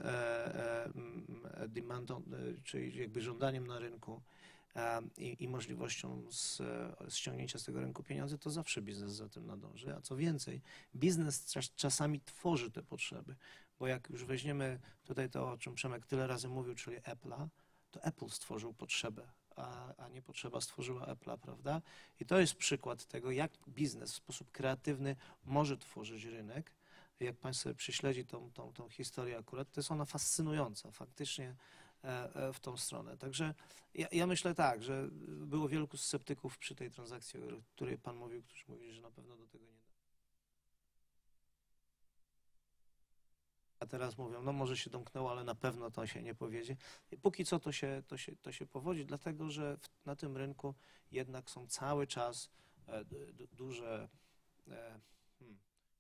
e, demandą, e, czyli jakby żądaniem na rynku e, i, i możliwością z, ściągnięcia z tego rynku pieniędzy, to zawsze biznes za tym nadąży. A co więcej, biznes czas, czasami tworzy te potrzeby, bo jak już weźmiemy tutaj to, o czym Przemek tyle razy mówił, czyli Apple'a, to Apple stworzył potrzebę. A, a nie potrzeba stworzyła Apple'a, prawda? I to jest przykład tego, jak biznes w sposób kreatywny może tworzyć rynek. Jak pan sobie prześledzi tą, tą, tą historię akurat, to jest ona fascynująca faktycznie e, e, w tą stronę. Także ja, ja myślę tak, że było wielu sceptyków przy tej transakcji, o której pan mówił, którzy mówili, że na pewno do tego nie da. A teraz mówią, no może się domknęło, ale na pewno to się nie powiedzie. I póki co to się, to się, to się powodzi, dlatego że w, na tym rynku jednak są cały czas e, d, duże... E, hmm.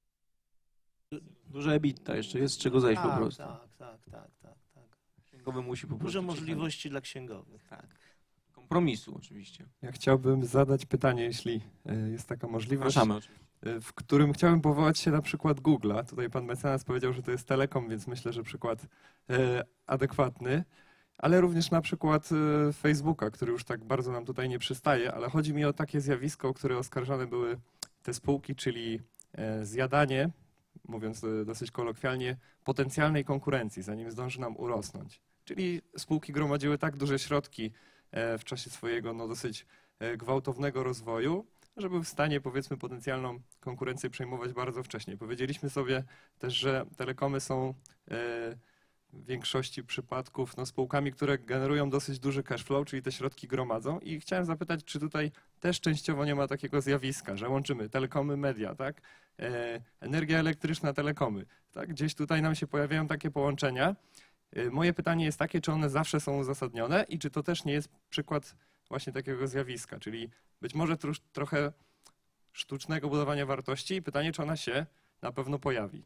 Duże EBITDA jeszcze jest, z czego zejść tak, po prostu. Tak, tak, tak, tak, tak. Księgowy musi po prostu... Duże czytać. możliwości dla księgowych, tak. Kompromisu oczywiście. Ja chciałbym zadać pytanie, jeśli e, jest taka możliwość, Zapraszamy oczywiście. e, w którym chciałbym powołać się na przykład Google'a. Tutaj pan mecenas powiedział, że to jest telekom, więc myślę, że przykład e, adekwatny, ale również na przykład e, Facebooka, który już tak bardzo nam tutaj nie przystaje, ale chodzi mi o takie zjawisko, o które oskarżane były te spółki, czyli e, zjadanie, mówiąc e, dosyć kolokwialnie, potencjalnej konkurencji, zanim zdąży nam urosnąć. Czyli spółki gromadziły tak duże środki w czasie swojego no, dosyć gwałtownego rozwoju, że był w stanie, powiedzmy, potencjalną konkurencję przejmować bardzo wcześnie. Powiedzieliśmy sobie też, że telekomy są w większości przypadków no, spółkami, które generują dosyć duży cash flow, czyli te środki gromadzą. I chciałem zapytać, czy tutaj też częściowo nie ma takiego zjawiska, że łączymy telekomy, media, tak? Energia elektryczna, telekomy. Tak? Gdzieś tutaj nam się pojawiają takie połączenia. Moje pytanie jest takie, czy one zawsze są uzasadnione i czy to też nie jest przykład właśnie takiego zjawiska, czyli być może tro, trochę sztucznego budowania wartości i pytanie, czy ona się na pewno pojawi.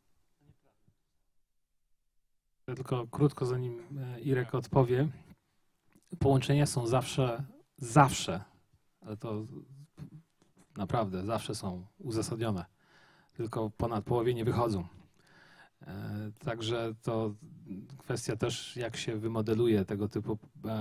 Tylko krótko, zanim Irek odpowie. Połączenia są zawsze, zawsze, ale to naprawdę zawsze są uzasadnione, tylko ponad połowie nie wychodzą. Także to kwestia też, jak się wymodeluje tego typu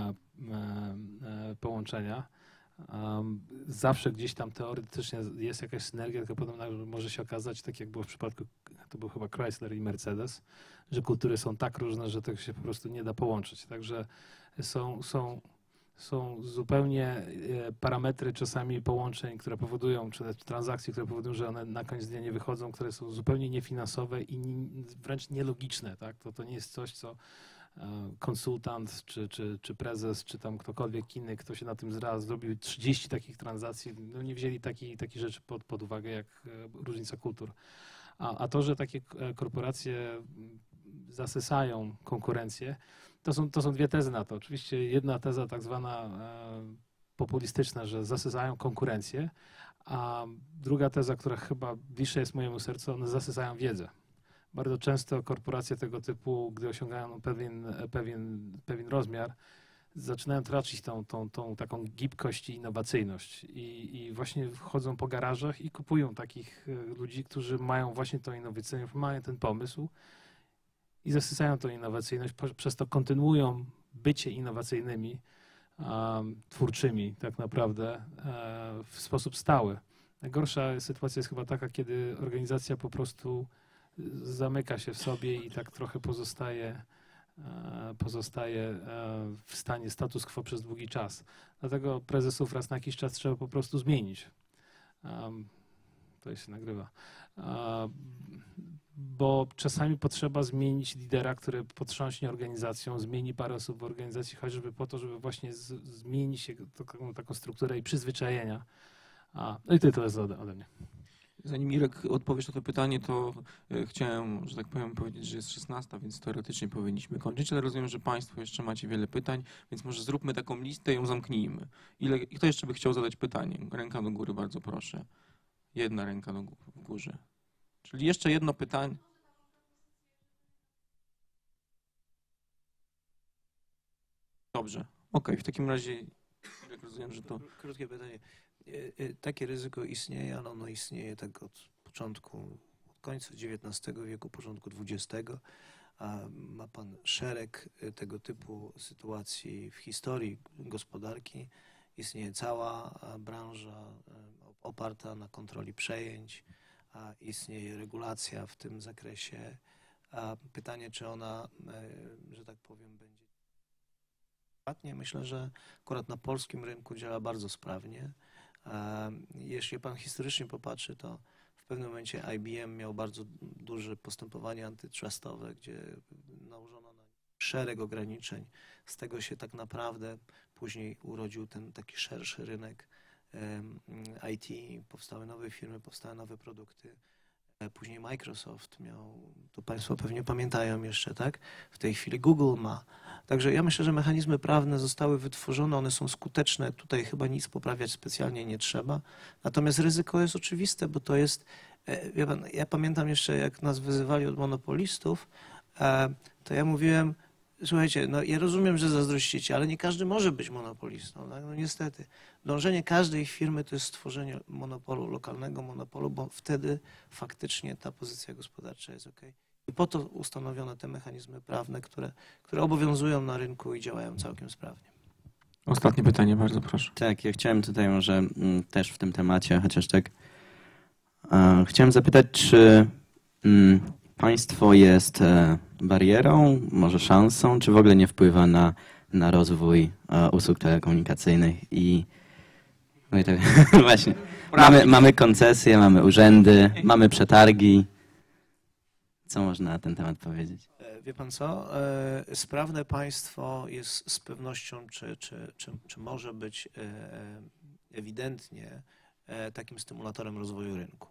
połączenia. Zawsze gdzieś tam teoretycznie jest jakaś synergia, tylko potem może się okazać, tak jak było w przypadku, to był chyba Chrysler i Mercedes, że kultury są tak różne, że tego się po prostu nie da połączyć. Także są, są, są zupełnie parametry czasami połączeń, które powodują, czy transakcji, które powodują, że one na koniec dnia nie wychodzą, które są zupełnie niefinansowe i wręcz nielogiczne. Tak? To, to nie jest coś, co konsultant, czy, czy, czy prezes, czy tam ktokolwiek inny, kto się na tym zra, zrobił trzydzieści takich transakcji, no nie wzięli takich taki rzeczy pod, pod uwagę jak różnica kultur. A, a to, że takie korporacje zasysają konkurencję, to są, to są dwie tezy na to. Oczywiście jedna teza tak zwana e, populistyczna, że zasysają konkurencję, a druga teza, która chyba bliższa jest mojemu sercu, one zasysają wiedzę. bardzo często korporacje tego typu, gdy osiągają pewien, pewien, pewien rozmiar, zaczynają tracić tą, tą, tą taką gibkość i innowacyjność. I, I właśnie chodzą po garażach i kupują takich ludzi, którzy mają właśnie tą innowacyjność, mają ten pomysł i zasysają tą innowacyjność, przez to kontynuują bycie innowacyjnymi, um, twórczymi tak naprawdę e, w sposób stały. Najgorsza sytuacja jest chyba taka, kiedy organizacja po prostu zamyka się w sobie i tak trochę pozostaje, e, pozostaje e, w stanie status quo przez długi czas. Dlatego prezesów raz na jakiś czas trzeba po prostu zmienić. Um, to się nagrywa. Um, bo czasami potrzeba zmienić lidera, który potrząśnie organizacją, zmieni parę osób w organizacji, choćby po to, żeby właśnie z, zmienić taką, taką strukturę i przyzwyczajenia. A, no i to jest ode, ode mnie. Zanim Irek odpowiesz na to pytanie, to e, chciałem, że tak powiem, powiedzieć, że jest szesnasta, więc teoretycznie powinniśmy kończyć, ale rozumiem, że Państwo jeszcze macie wiele pytań, więc może zróbmy taką listę i ją zamknijmy. Ile, kto jeszcze by chciał zadać pytanie? Ręka do góry, bardzo proszę. Jedna ręka do, w górze. Czyli jeszcze jedno pytanie. Dobrze. Okej, w takim razie jak rozumiem, że to... Krótkie pytanie. Takie ryzyko istnieje, ale ono istnieje tak od początku, od końca dziewiętnastego wieku, początku dwudziestego. A ma pan szereg tego typu sytuacji w historii gospodarki. Istnieje cała branża oparta na kontroli przejęć, a istnieje regulacja w tym zakresie. A pytanie, czy ona, że tak powiem, będzie... Myślę, że akurat na polskim rynku działa bardzo sprawnie. Jeśli pan historycznie popatrzy, to w pewnym momencie I B M miał bardzo duże postępowanie antytrustowe, gdzie nałożono na szereg ograniczeń. Z tego się tak naprawdę później urodził ten taki szerszy rynek I T, powstały nowe firmy, powstały nowe produkty. Później Microsoft miał, to Państwo pewnie pamiętają jeszcze, tak? W tej chwili Google ma. Także ja myślę, że mechanizmy prawne zostały wytworzone, one są skuteczne, tutaj chyba nic poprawiać specjalnie nie trzeba. Natomiast ryzyko jest oczywiste, bo to jest, wie pan, ja pamiętam jeszcze, jak nas wyzywali od monopolistów, to ja mówiłem, słuchajcie, no ja rozumiem, że zazdrościcie, ale nie każdy może być monopolistą, tak? No niestety. Dążenie każdej firmy to jest stworzenie monopolu, lokalnego monopolu, bo wtedy faktycznie ta pozycja gospodarcza jest ok. I po to ustanowiono te mechanizmy prawne, które, które obowiązują na rynku i działają całkiem sprawnie. Ostatnie pytanie, bardzo proszę. Tak, ja chciałem tutaj może m, też w tym temacie, chociaż tak, e, chciałem zapytać, czy m, państwo jest e, barierą, może szansą, czy w ogóle nie wpływa na, na rozwój e, usług telekomunikacyjnych i no i tak, właśnie, mamy, mamy koncesje, mamy urzędy, mamy przetargi. Co można na ten temat powiedzieć? Wie pan co, sprawne państwo jest z pewnością, czy, czy, czy, czy może być ewidentnie takim stymulatorem rozwoju rynku.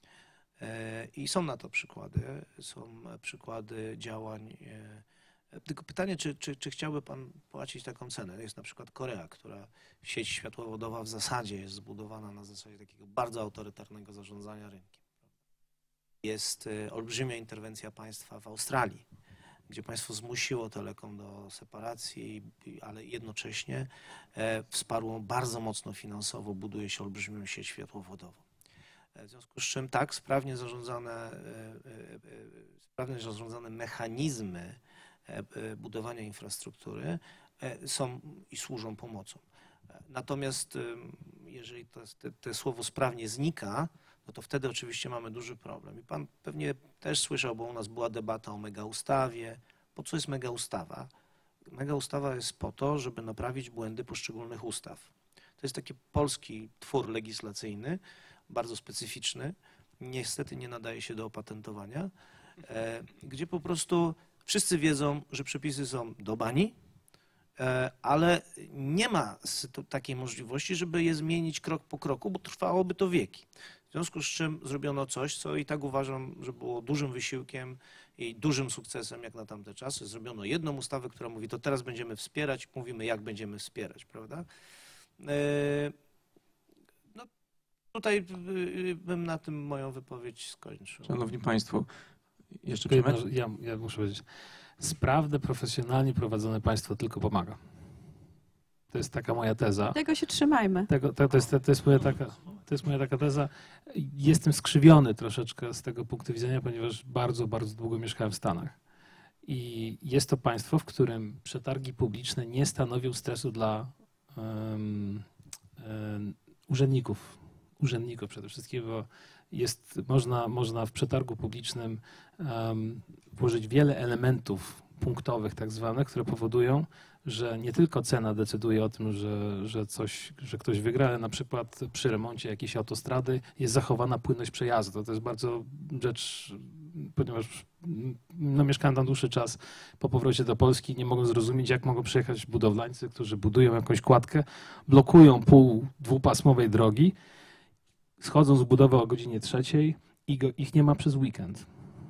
I są na to przykłady, są przykłady działań. Tylko pytanie, czy, czy, czy chciałby pan płacić taką cenę? Jest na przykład Korea, która sieć światłowodowa w zasadzie jest zbudowana na zasadzie takiego bardzo autorytarnego zarządzania rynkiem. Jest olbrzymia interwencja państwa w Australii, gdzie państwo zmusiło Telekom do separacji, ale jednocześnie wsparło bardzo mocno finansowo, buduje się olbrzymią sieć światłowodową. W związku z czym tak, sprawnie zarządzane, sprawnie zarządzane mechanizmy budowania infrastruktury są i służą pomocą. Natomiast jeżeli to, te, te słowo sprawnie znika, no to wtedy oczywiście mamy duży problem. I pan pewnie też słyszał, bo u nas była debata o megaustawie. Po co jest megaustawa? Megaustawa jest po to, żeby naprawić błędy poszczególnych ustaw. To jest taki polski twór legislacyjny, bardzo specyficzny, niestety nie nadaje się do opatentowania, e, gdzie po prostu wszyscy wiedzą, że przepisy są do bani, e, ale nie ma takiej możliwości, żeby je zmienić krok po kroku, bo trwałoby to wieki. W związku z czym zrobiono coś, co i tak uważam, że było dużym wysiłkiem i dużym sukcesem jak na tamte czasy. Zrobiono jedną ustawę, która mówi, to teraz będziemy wspierać, mówimy, jak będziemy wspierać, prawda? No, tutaj bym na tym moją wypowiedź skończył. Szanowni Państwo, Jeszcze To Przemek? jedno, ja, ja muszę powiedzieć, sprawne, profesjonalnie prowadzone państwo tylko pomaga. To jest taka moja teza. Tego się trzymajmy. Tego, to, to, jest, to, jest moja taka, to jest moja taka teza. Jestem skrzywiony troszeczkę z tego punktu widzenia, ponieważ bardzo, bardzo długo mieszkałem w Stanach. I jest to państwo, w którym przetargi publiczne nie stanowią stresu dla um, um, urzędników. Urzędników przede wszystkim, bo jest, można, można w przetargu publicznym um, włożyć wiele elementów punktowych tak zwanych, które powodują, że nie tylko cena decyduje o tym, że, że, coś, że ktoś wygra, ale na przykład przy remoncie jakiejś autostrady jest zachowana płynność przejazdu. To jest bardzo rzecz, ponieważ no, mieszkałem tam dłuższy czas po powrocie do Polski, nie mogą zrozumieć, jak mogą przyjechać budowlańcy, którzy budują jakąś kładkę, blokują pół dwupasmowej drogi, schodzą z budowy o godzinie trzeciej i go, ich nie ma przez weekend.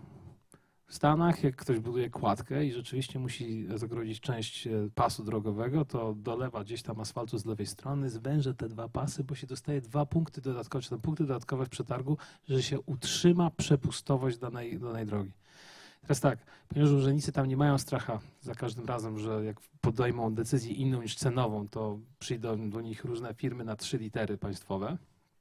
W Stanach, jak ktoś buduje kładkę i rzeczywiście musi zagrodzić część pasu drogowego, to dolewa gdzieś tam asfaltu z lewej strony, zwęża te dwa pasy, bo się dostaje dwa punkty dodatkowe, czy tam punkty dodatkowe w przetargu, że się utrzyma przepustowość danej, danej drogi. Teraz tak, ponieważ urzędnicy tam nie mają stracha za każdym razem, że jak podejmą decyzję inną niż cenową, to przyjdą do nich różne firmy na trzy litery państwowe.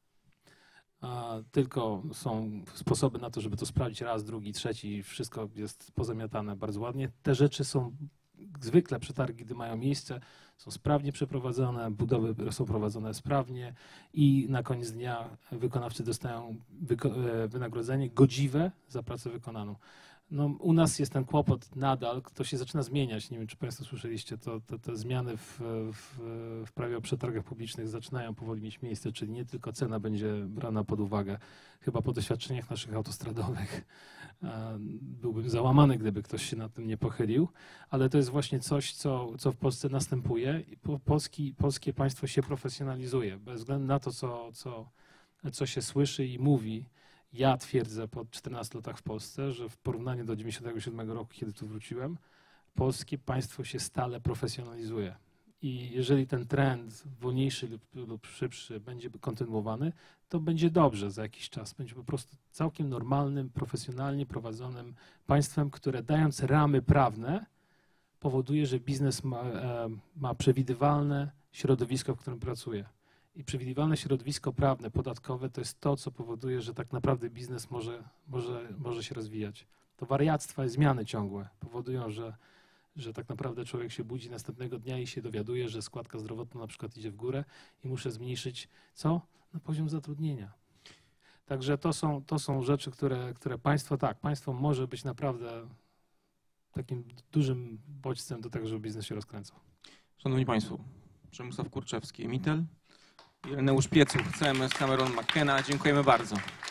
A tylko są sposoby na to, żeby to sprawdzić raz, drugi, trzeci, wszystko jest pozamiatane bardzo ładnie. Te rzeczy są, zwykle przetargi, gdy mają miejsce, są sprawnie przeprowadzone, budowy są prowadzone sprawnie i na koniec dnia wykonawcy dostają wyko- wynagrodzenie godziwe za pracę wykonaną. No, u nas jest ten kłopot nadal, to się zaczyna zmieniać. Nie wiem, czy Państwo słyszeliście, to, to te zmiany w, w, w prawie o przetargach publicznych zaczynają powoli mieć miejsce, czyli nie tylko cena będzie brana pod uwagę. Chyba po doświadczeniach naszych autostradowych byłbym załamany, gdyby ktoś się nad tym nie pochylił, ale to jest właśnie coś, co, co w Polsce następuje. Polski, polskie państwo się profesjonalizuje, bez względu na to, co, co, co się słyszy i mówi. Ja twierdzę po czternastu latach w Polsce, że w porównaniu do dziewięćdziesiątego siódmego roku, kiedy tu wróciłem, polskie państwo się stale profesjonalizuje. I jeżeli ten trend wolniejszy lub, lub szybszy będzie kontynuowany, to będzie dobrze za jakiś czas. Będzie po prostu całkiem normalnym, profesjonalnie prowadzonym państwem, które dając ramy prawne powoduje, że biznes ma, ma przewidywalne środowisko, w którym pracuje. I przewidywalne środowisko prawne, podatkowe to jest to, co powoduje, że tak naprawdę biznes może, może, może się rozwijać. To wariactwa i zmiany ciągłe powodują, że, że tak naprawdę człowiek się budzi następnego dnia i się dowiaduje, że składka zdrowotna na przykład idzie w górę i muszę zmniejszyć co? Na poziom zatrudnienia. Także to są, to są rzeczy, które, które państwo, tak, państwo może być naprawdę takim dużym bodźcem do tego, żeby biznes się rozkręcał. Szanowni Państwo, Przemysław Kurczewski, Emitel, Ireneusz Piecuch, C M S Cameron McKenna. Dziękujemy bardzo.